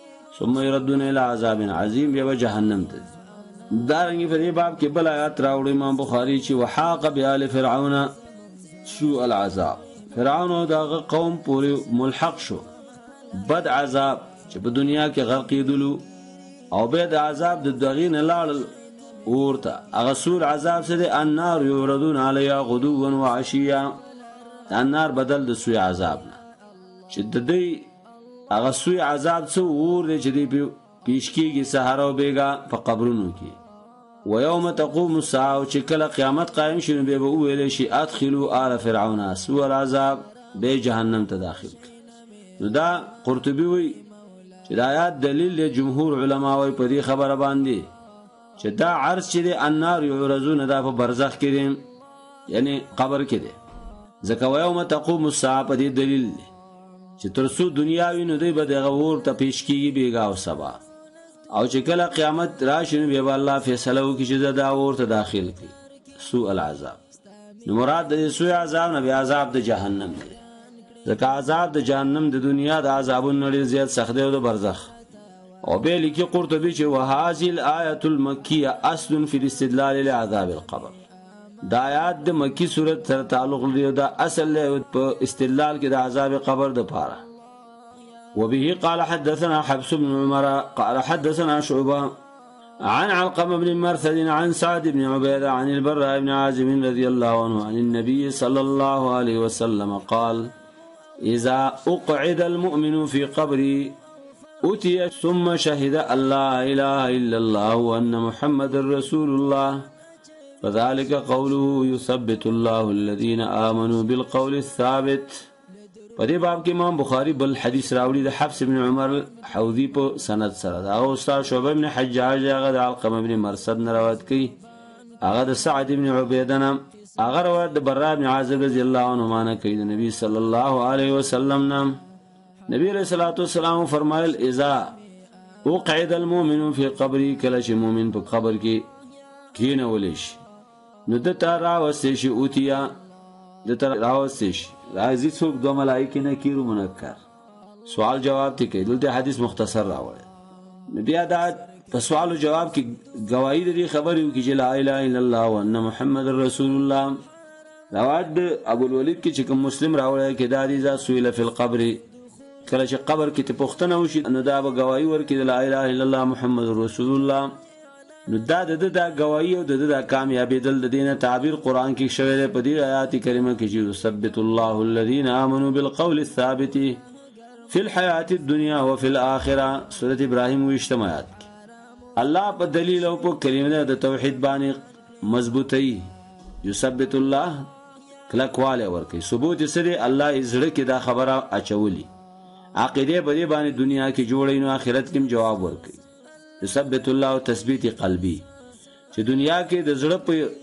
ثم يردون الى عذاب عظیم به جهنم ته دارنګ په دې باب کې بل آیات راوړي امام بخاری چې وحاق بآل فرعون سوء العذاب فرعون او دغه قوم پورې ملحق شو بد عذاب چې په دنیا کې غرقیدلو او به د عذاب د دغین لاړ ورته هغه سور عذاب سره النار یوردون علیها غدوا وعشیا النار بدل د سوی عذاب نه چې د دې هغه سوی عذاب څو ور دي چې دی پیش کیږي سحر او بیګا په قبرونو کې و یوم تقوم الساعه چې کله قیامت قائم شونه به ویل شي ادخلوا آل فرعون سوء العذاب به جهنم ته داخل نو دا قرطبي وی چې دا آیات دلیل له جمهور علما وی په دې خبره باندې چې دا عرض چې دی النار یعرضون دا په برزخ کې دي یعنی قبر کې دي ځکه یوم تقوم الساعه په دې دلیل دی چې ترڅو دنیاوی نو دی به دغه ور ته پیش کیږي بیګا او سبا او چې کله قیامت راشي نو به الله فیصله وکړي چې دا ور ته داخل کړي سوء العذاب نو مراد د سوء عذاب نه به عذاب د جهنم دی ځکه عذاب د جهنم د دنیا د عذابونو ډیر زیات سخت دی او د برزخ او به لیکي قرطبي چې وهذه الايه المكيه اصل في الاستدلال لعذاب القبر دا آیات د مکی صورت سره تعلق لري دا اصل په استدلال کې د عذاب قبر د پاره وبه قال حدثنا حفص بن عمر قال حدثنا شعبة عن علقمة بن مرثد عن سعد بن عبيدة عن البراء بن عازب رضي الله عنه عن النبي صلى الله عليه وسلم قال إذا أقعد المؤمن في قبره اوتی ثم شهد الله اله الا الله وان محمد رسول الله فذلك قوله يثبت الله الذين آمنوا بالقول الثابت. په دې باب کې امام بخاری بل حدیث راوړي د حفص بن عمر حوضی په سند سره دا او استاد شعبہ بن حجاج هغه د علقمه بن مرصد نه روایت کړي هغه د سعد بن عبیده نه هغه روایت د براء بن عازب رضی الله عنه نه کوي د نبی صلی الله علیه وسلم نه نبی علیہ الصلوۃ والسلام فرمایل اذا وقعد المؤمن في قبره کله چې مؤمن په قبر کې کینول شي نو د تارا وسې شي اوتیا د تارا راوسې شي راځي څوک دوه ملائکه نه کیرو منکر سوال جواب ته کې دلته حدیث مختصر راوړل بیا دا په سوال او جواب کې گواہی لري خبرو کې چې لا اله الا الله وان محمد رسول الله روایت ابو الولید کې چې کوم مسلم راوړل کې دا دي ذا سویل فی القبر کله چې قبر کې ته پوښتنه وشي نو دا به گواہی ورکړي لا اله الا الله محمد رسول الله نو دا د دا گواہی او د دا کامیابی دل د دینه تعبیر قران کې شوی دی په دې آیات کریمه کې چې ثبت الله الذين امنوا بالقول الثابت في الحیات الدنيا وفي الاخره سوره ابراهیم وشتم آیات الله په دلیل او په کلمه د توحید باندې مضبوطی یثبت الله کلکواله ورکی ثبوت سره الله زړه کې دا خبره اچولی عقیده به باندې دنیا کې جوړې نو آخرت کې جواب ورکي یثبت الله تثبیت قلبی چې دنیا کې د زړه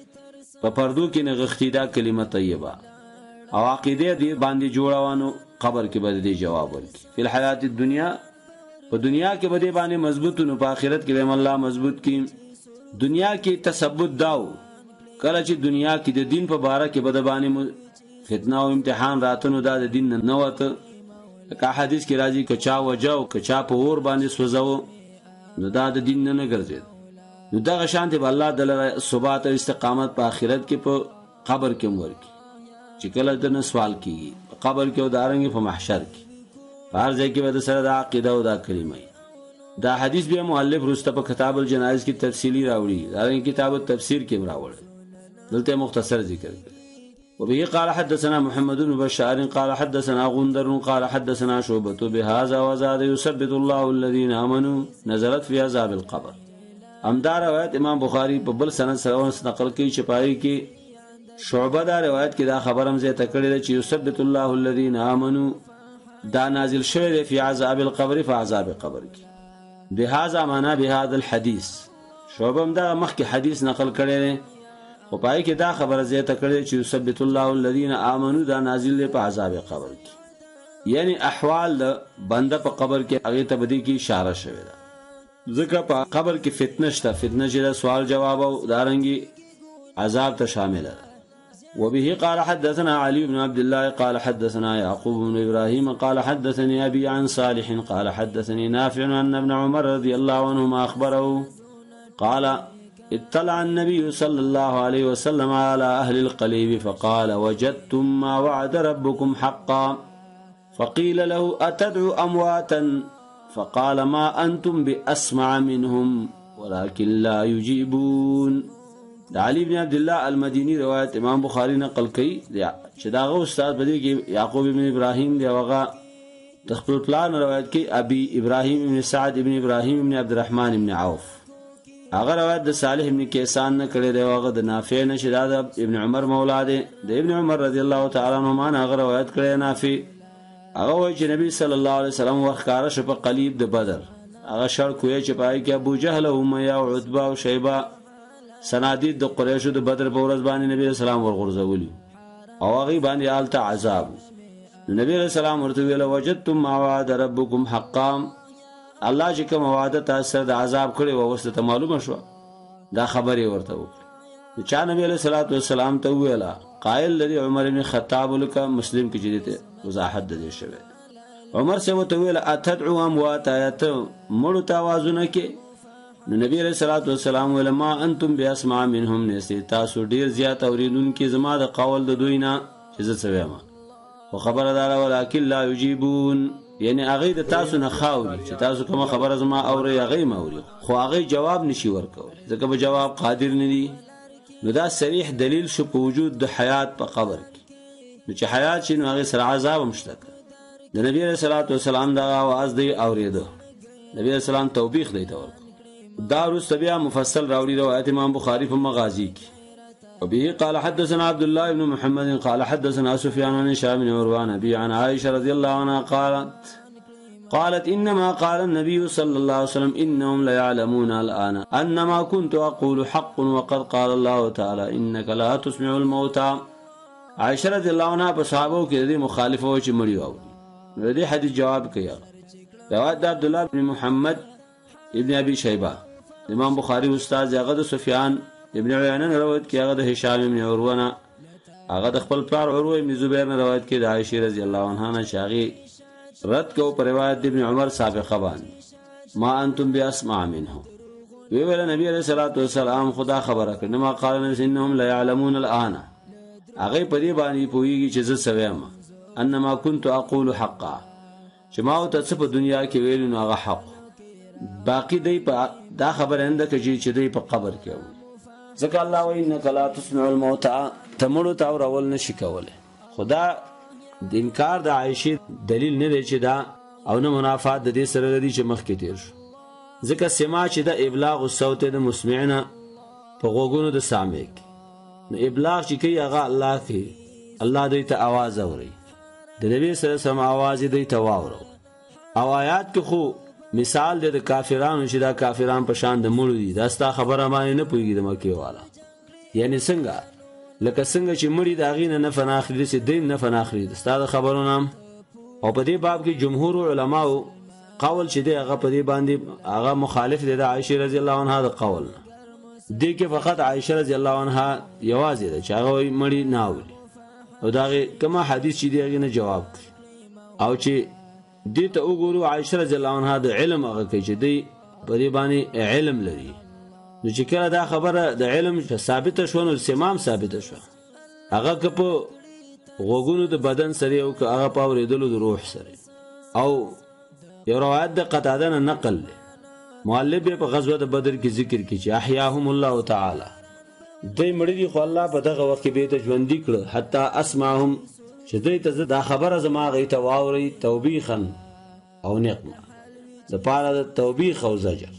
په پردو کې نغښتي دا کلمه طیبه او عقیده دې باندې جوړوانو قبر کې به دې جواب ورکي په حیات الدنیا په دنیا کې به دې باندې مضبوط نو په آخرت کې به الله مضبوط کی دنیا کې تثبت داو کله چې دنیا کې د دین په باره کې به باندې فتنه او امتحان راتنو دا د دین نه وته که حدیث کې راځي کچا وجاو کچا په اور باندې سوځاو نو دا د دین نه ګرځي نو دا شانته به الله د ثبات او استقامت په آخرت کې په قبر کې مور کی چې کله د سوال کیږي قبر کې او دارنګ په محشر کې هر ځای کې به د سره د عقیده او د کلمه دا حدیث به مؤلف رسته په کتاب الجنائز کې تفصیلی راوړي دا کتاب التفسیر کې راوړي دلته مختصر ذکر کړي وبه قال حدثنا محمد بن بشار قال حدثنا غندر قال حدثنا شعبة بهذا وزاد يثبت الله الذين آمنوا نزلت في عذاب القبر. امدار روایت امام بخاری په بل سند سره نقل کوي چې پای کې شعبہ دا روایت کې دا خبرم زه تکړه چې يثبت الله الذين آمنوا دا نازل شوی دی په عذاب القبر په عذاب قبر کې بهذا معنا بهذا الحديث شعبہ دا مخکې حدیث نقل کړي او پای کې دا خبره زیاته کړې چې ثبت الله الذين امنوا دا نازل دی په عذاب قبر کې یعنی احوال د بنده په قبر کې هغه ته بدی کې اشاره شوی ده ذکر په قبر کې فتنه شته فتنه چې سوال جواب او دارنګي عذاب ته شامل ده وبه قال حدثنا علي بن عبد الله قال حدثنا يعقوب بن ابراهيم قال حدثني ابي عن صالح قال حدثني نافع ان ابن عمر رضي الله عنهما اخبره قال اطلع النبي صلى الله عليه وسلم على أهل القليب فقال وجدتم ما وعد ربكم حقا فقيل له أتدعو أمواتا فقال ما أنتم بأسمع منهم ولكن لا يجيبون. علي بن عبد الله المديني روایت امام بخاری نقل کړي چې داغه استاد بدی کې یعقوب بن ابراهيم دی هغه تخبر پلان روایت کې ابي ابراهيم بن سعد بن ابراهيم بن عبد الرحمن بن عوف هغه روایت د صالح ابن کیسان نه کړي دی هغه د نافع نه شداد ابن عمر مولا دی د ابن عمر رضی الله تعالی عنهما هغه روایت کړي نافع هغه وایي چې نبی صلی الله علیه وسلم وخاره شپ قلیب د بدر هغه شړ کوی چې پای کې ابو جهل او امیہ او عتبہ او شیبہ سنادید د قریشو د بدر په ورځ باندې نبی اسلام ورغورځولي او هغه باندې آلته عذاب نبی رسول الله ورته ویل وجدتم ما وعد ربكم حقا الله چې کوم وعده تاسو د عذاب کړي و وسته معلومه شو دا خبره ورته وکړه چې نبی علیہ الصلوۃ والسلام ته ویلا قائل لري عمر بن خطاب لك مسلم کې جديته وضاحت دې شوی عمر سے وته ویلا اتدعو اموات ایت مړو توازن کې نبی علیہ الصلوۃ والسلام ویل ما انتم باسمع منهم نسی تاسو ډیر زیات اوریدون کې زما د قول د دوی نه چې زه څه وایم خو خبردار ولکن لا یجیبون یعنی هغه د تاسو نه خاوري چې تاسو کوم خبره زما اوري هغه موري خو هغه جواب نشي ورکول ځکه به جواب قادر نه دي نو دا صریح دلیل شو په وجود د حیات په قبر کې نو چې حیات شي نو هغه سره عذاب مشته د نبی رسول الله صلی الله علیه وسلم دا आवाज دی اوریدو نبی اسلام توبیخ دی ته دا رست بیا مفصل راوړي روایت امام بخاری په مغازی کې وبه قال حدثنا عبد الله بن محمد قال حدثنا سفيان عن هشام بن عروة أبي عن عائشة رضي الله عنها قالت قالت إنما قال النبي صلى الله عليه وسلم إنهم لا يعلمون الآن أنما كنت أقول حق وقد قال الله تعالى إنك لا تسمع الموتى. عائشة رضي الله عنها په صحابو کې د مخالفو چې مړي و دې حدیث جواب کوي. روایت عبد الله بن محمد ابن ابي شيبه امام بخاری استاد هغه د سفیان ابن عیینه روایت کوي، هغه د هشام ابن عروه نه، هغه د خپل پلار عروه ابن زبیر نه روایت کوي د عائشہ رضی الله عنها نه شاغي رد کو پر روایت ابن عمر سابقه باندې ما انتم باسمع منه. وی ویل نبی علیہ الصلوۃ والسلام خدا خبره کړه ما قال انهم لا يعلمون الان، هغه په دې باندې پوېږي چې زه سویم انما كنت اقول حقا، چې ما او ته په دنیا کې ویل نو هغه حق، باقی دی په دا خبره انده کې چې دی په قبر کې و. ځکه الله وایي انک لا تسمع الموتى، تمړو تا اورول نشي کوله. خدا د انکار د عائشه دلیل نه دی چې دا او نه منافات د دې سره لري چې مخ کې تیر شو. ځکه سما چې د ابلاغ الصوت د مسمعنا په غوګونو د سامع کې نو ابلاغ چې کوي هغه الله کې الله دې ته आवाज اوري، د نبی سره سم आवाज دې ته واورو. او آیات کې خو مثال د کافرانو چې دا کافران په شان د مړو دي، دا ستا خبره باندې نه پوهیږي د مکه والا. یعنی څنګه لکه څنګه چې مړي د اغینه نه فناخري سي دین نه فناخري ستا د خبرونو. او په دې باب کې جمهور علماو قول چې دی هغه په دې باندې هغه مخالف دی د عائشه رضی الله عنها د قول نه. دې کې فقط عائشه رضی الله عنها یوازې ده چې هغه مړي نه اوري، او دا کما حدیث چې دی هغه نه جواب کوي. او چې دې ته وګورو عائشه رضی الله عنها د علم هغه کوي چې دی په دې باندې علم لري. نو چې کله دا خبره د علم ثابت شو نو سمام ثابت شو، هغه که په غوګونو د بدن سره او که هغه په اوریدلو د روح سره. او یو روایت د قتاده نه نقل دی، مؤلف په غزوه د بدر کې ذکر کوي چې احیاهم الله تعالی، دوی مړي دي خو الله په دغه وخت کې به ته ژوند کړ حتی اسمعهم، چې دوی ته دا خبره زما غي ته واوري توبیخا او نقمه د پاره د توبیخ او زجر.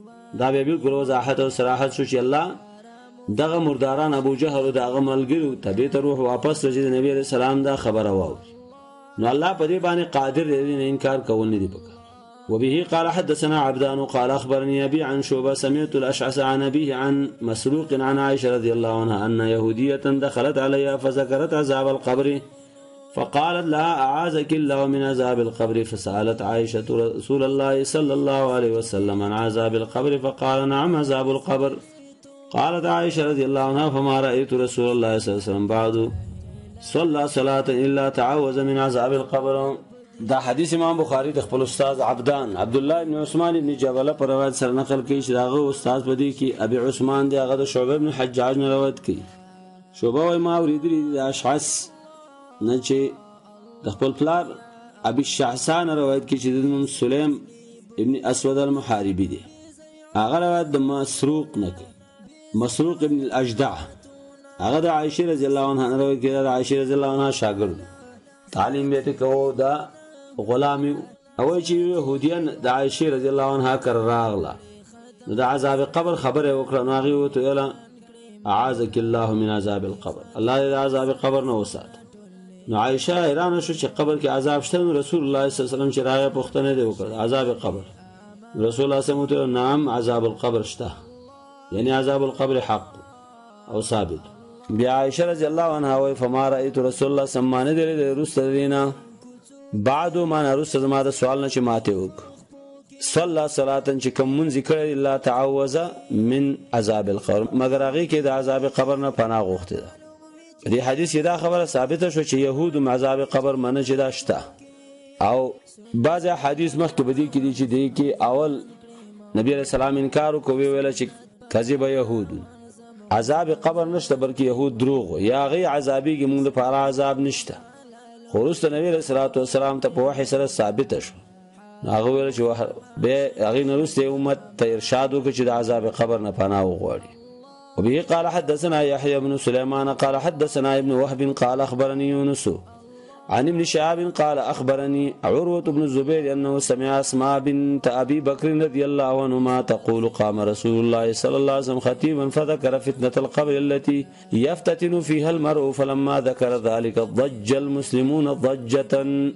دا به بالکل وضاحت او صراحت شو چې الله دغه مرداران ابو جهل او دغه ملګرو ته به روح واپس رجې د نبی رسول الله دا خبره واوري. نو الله په دې باندې قادر دی نه انکار کول نه دی پکار. وبه قال حدثنا عبدان قال اخبرني ابي عن شعبة سمعت الاشعث عن ابيه عن مسروق عن عائشه رضي الله عنها ان يهوديه دخلت عليها فذكرت عذاب القبر فقالت لها اعاذك الله من عذاب القبر، فسالت عائشه رسول الله صلى الله عليه وسلم عن عذاب القبر فقال نعم عذاب القبر. قالت عائشه رضي الله عنها فما رايت رسول الله صلى الله عليه وسلم بعد صلى صلاه الا تعوذ من عذاب القبر. دا حدیث امام بخاری د خپل استاد عبدان عبد الله ابن عثمان ابن جبله پر روایت سره نقل کوي چې داغه استاد بدی کې ابي عثمان دی هغه د شعبه ابن حجاج نه روایت کوي. شعبه وايي ما اوریدلی د اشعث نه چې د خپل پلار ابي الشعثان روایت کوي چې د سلیم ابن اسود المحاربي دی، هغه روایت د مسروق نه کوي. مسروق ابن الاجدع هغه د عائشه رضی الله عنها روایت کوي، د عائشه رضی الله عنها شاګرد تعلیم به کو دا غلامی او چې يهوديان د عائشه رضی الله عنها کر راغله نو د عذاب قبر خبره وکړه، نو هغه وته یلا اعاذك الله من عذاب القبر، الله دې عذاب قبر نه وسات. نو عائشه حیران شو چې قبر کې عذاب شته. نو رسول الله صلی الله علیه وسلم چې راغی پوښتنه دی وکړه عذاب قبر، رسول الله صلی الله علیه وسلم نعم عذاب القبر شته، یعنی عذاب القبر حق او ثابت. بیا عائشه رضی الله عنها وی فما رأيت رسول الله سمانه دې رسول بعد ما نرس زما د سوال نه چې ماته وک صلی صلاتن چې کوم ذکر الله تعوذ من عذاب القبر، مگر هغه کې د عذاب قبر نه پناه غوښته ده. دې حدیث دا خبره ثابته شو چې يهود هم عذاب قبر منه چې داشته. او بعض حدیث مخکې بدی کې دي چې دې کې اول نبی رسول الله انکار کوي ویل چې کذب يهود عذاب قبر نشته بلکې يهود دروغ یا غي عذابي کې موږ لپاره عذاب نشته. خورست نبی رسول الله والسلام ته په وحي سره ثابت شو، هغه ویل چې به هغه نورسته امت ته ارشاد وکړي چې د عذاب قبر نه پناه وغواړي. وبه قال حدثنا يحيى بن سليمان قال حدثنا ابن وهب قال اخبرني يونس عن ابن شهاب قال أخبرني عروة بن الزبير أنه سمع أسماء بنت أبي بكر رضي الله عنهما تقول قام رسول الله صلى الله عليه وسلم خطيبا فذكر فتنة القبر التي يفتتن فيها المرء فلما ذكر ذلك ضج المسلمون ضجة.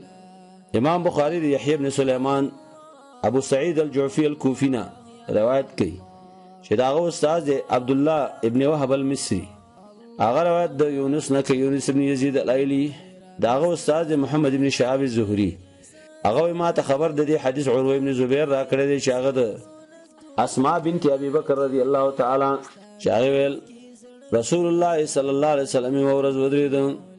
امام بخاری یحیی بن سلیمان ابو سعید الجعفی الکوفینا روایت کړي چې داغه استاد عبد الله ابن وهب المصری هغه روایت د یونس نه کوي، یونس ابن یزید الایلی. داغه استاد محمد ابن شهاب الزهری هغه ما ته خبر د دې حدیث عروه ابن زبیر را کړی دی چې هغه د اسماء بنت ابي بکر رضی الله تعالی چې هغه ویل رسول الله صلی الله علیه وسلم ورځ ودرید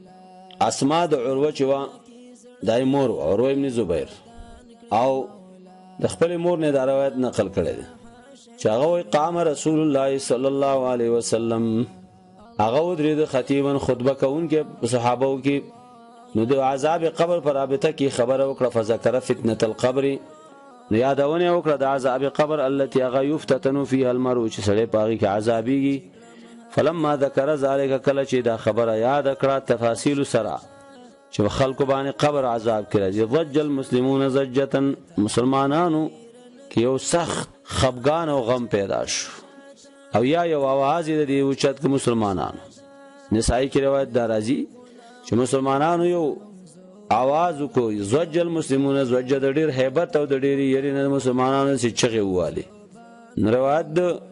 اسماء د عروه چې وا دای مور عروه ابن زبیر او د خپل مور نه دا روایت نقل کړی دی چې هغه وی قام رسول الله صلی الله علیه وسلم هغه ودرید خطیبا خطبه کوونکې صحابه کې نو د عذاب قبر پر رابطه کې خبره وکړه فذكر فتنه القبر نو یادونه وکړه د عذاب قبر التي غيفتتن فيها المرء چې سړی پاږي کې عذابيږي. فلما ذكر ذلك کله چې دا خبره یاد کړه تفاصیل سره چې خلکو باندې قبر عذاب کړي ضج المسلمون ضجه مسلمانانو کې یو سخت خفګان او غم پیدا شو او یا یو आवाज دې اوچت ک مسلمانانو. نسائی کی روایت دا راځي چې مسلمانانو یو आवाज کو زوج المسلمون زوج د ډیر hebat او د ډیر یری نه مسلمانانو چې چغه واله. روایت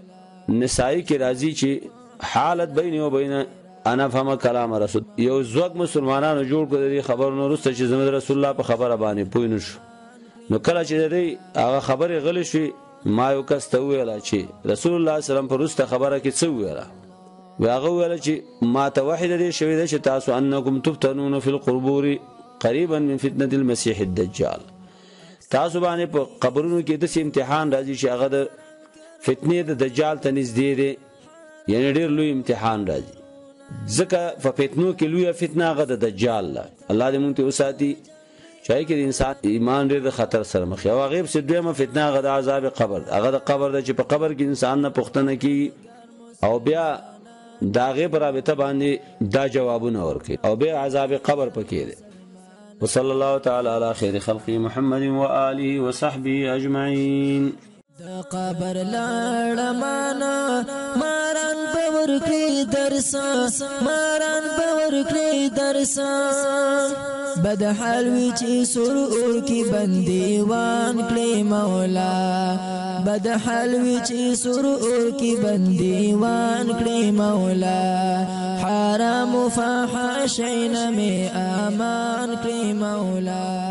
نسائی کی راځي چې حالت بین او بین انا فهم کلام رسول یو زوج مسلمانانو جوړ کړي د خبرونو وروسته چې زموږ رسول الله په خبره باندې پوه نه شو. نو کله چې دې هغه خبره غلی شي ما یو کس ته ویل چې رسول الله صلی الله علیه وسلم پرسته خبره کې څه ویله واغه ویل چې ما توحید دې شوی ده چې تاسو انکم تفتنون فی القبور قریبا من فتنه المسيح الدجال تاسو باندې په قبرونو کې د امتحان راځي چې هغه د فتنې د دجال ته نږدې دی، یعنی ډېر لوی امتحان راځي ځکه په فتنو کې لوی فتنه هغه د دجال لا الله دې مونږ ته وساتي چای کې انسان ایمان ډېر خطر سره مخ یو غیب څه دویمه فتنه هغه د عذاب قبر هغه د قبر د چې په قبر کې انسان نه پوښتنه کوي او بیا داغه برابطه باندې دا جوابونه ورکړي او به عذاب قبر پکې دي. وصلی الله تعالی علی خیر خلق محمد و آله و صحبه اجمعین. د قبر لړمانا ماران باور کړی درسا ماران باور کړی درسا بد حال وی چې سرور کی بندیوان کړی مولا بد حال وی چې سرور کی بندیوان کړی مولا حرام فحشین می امان کړی مولا.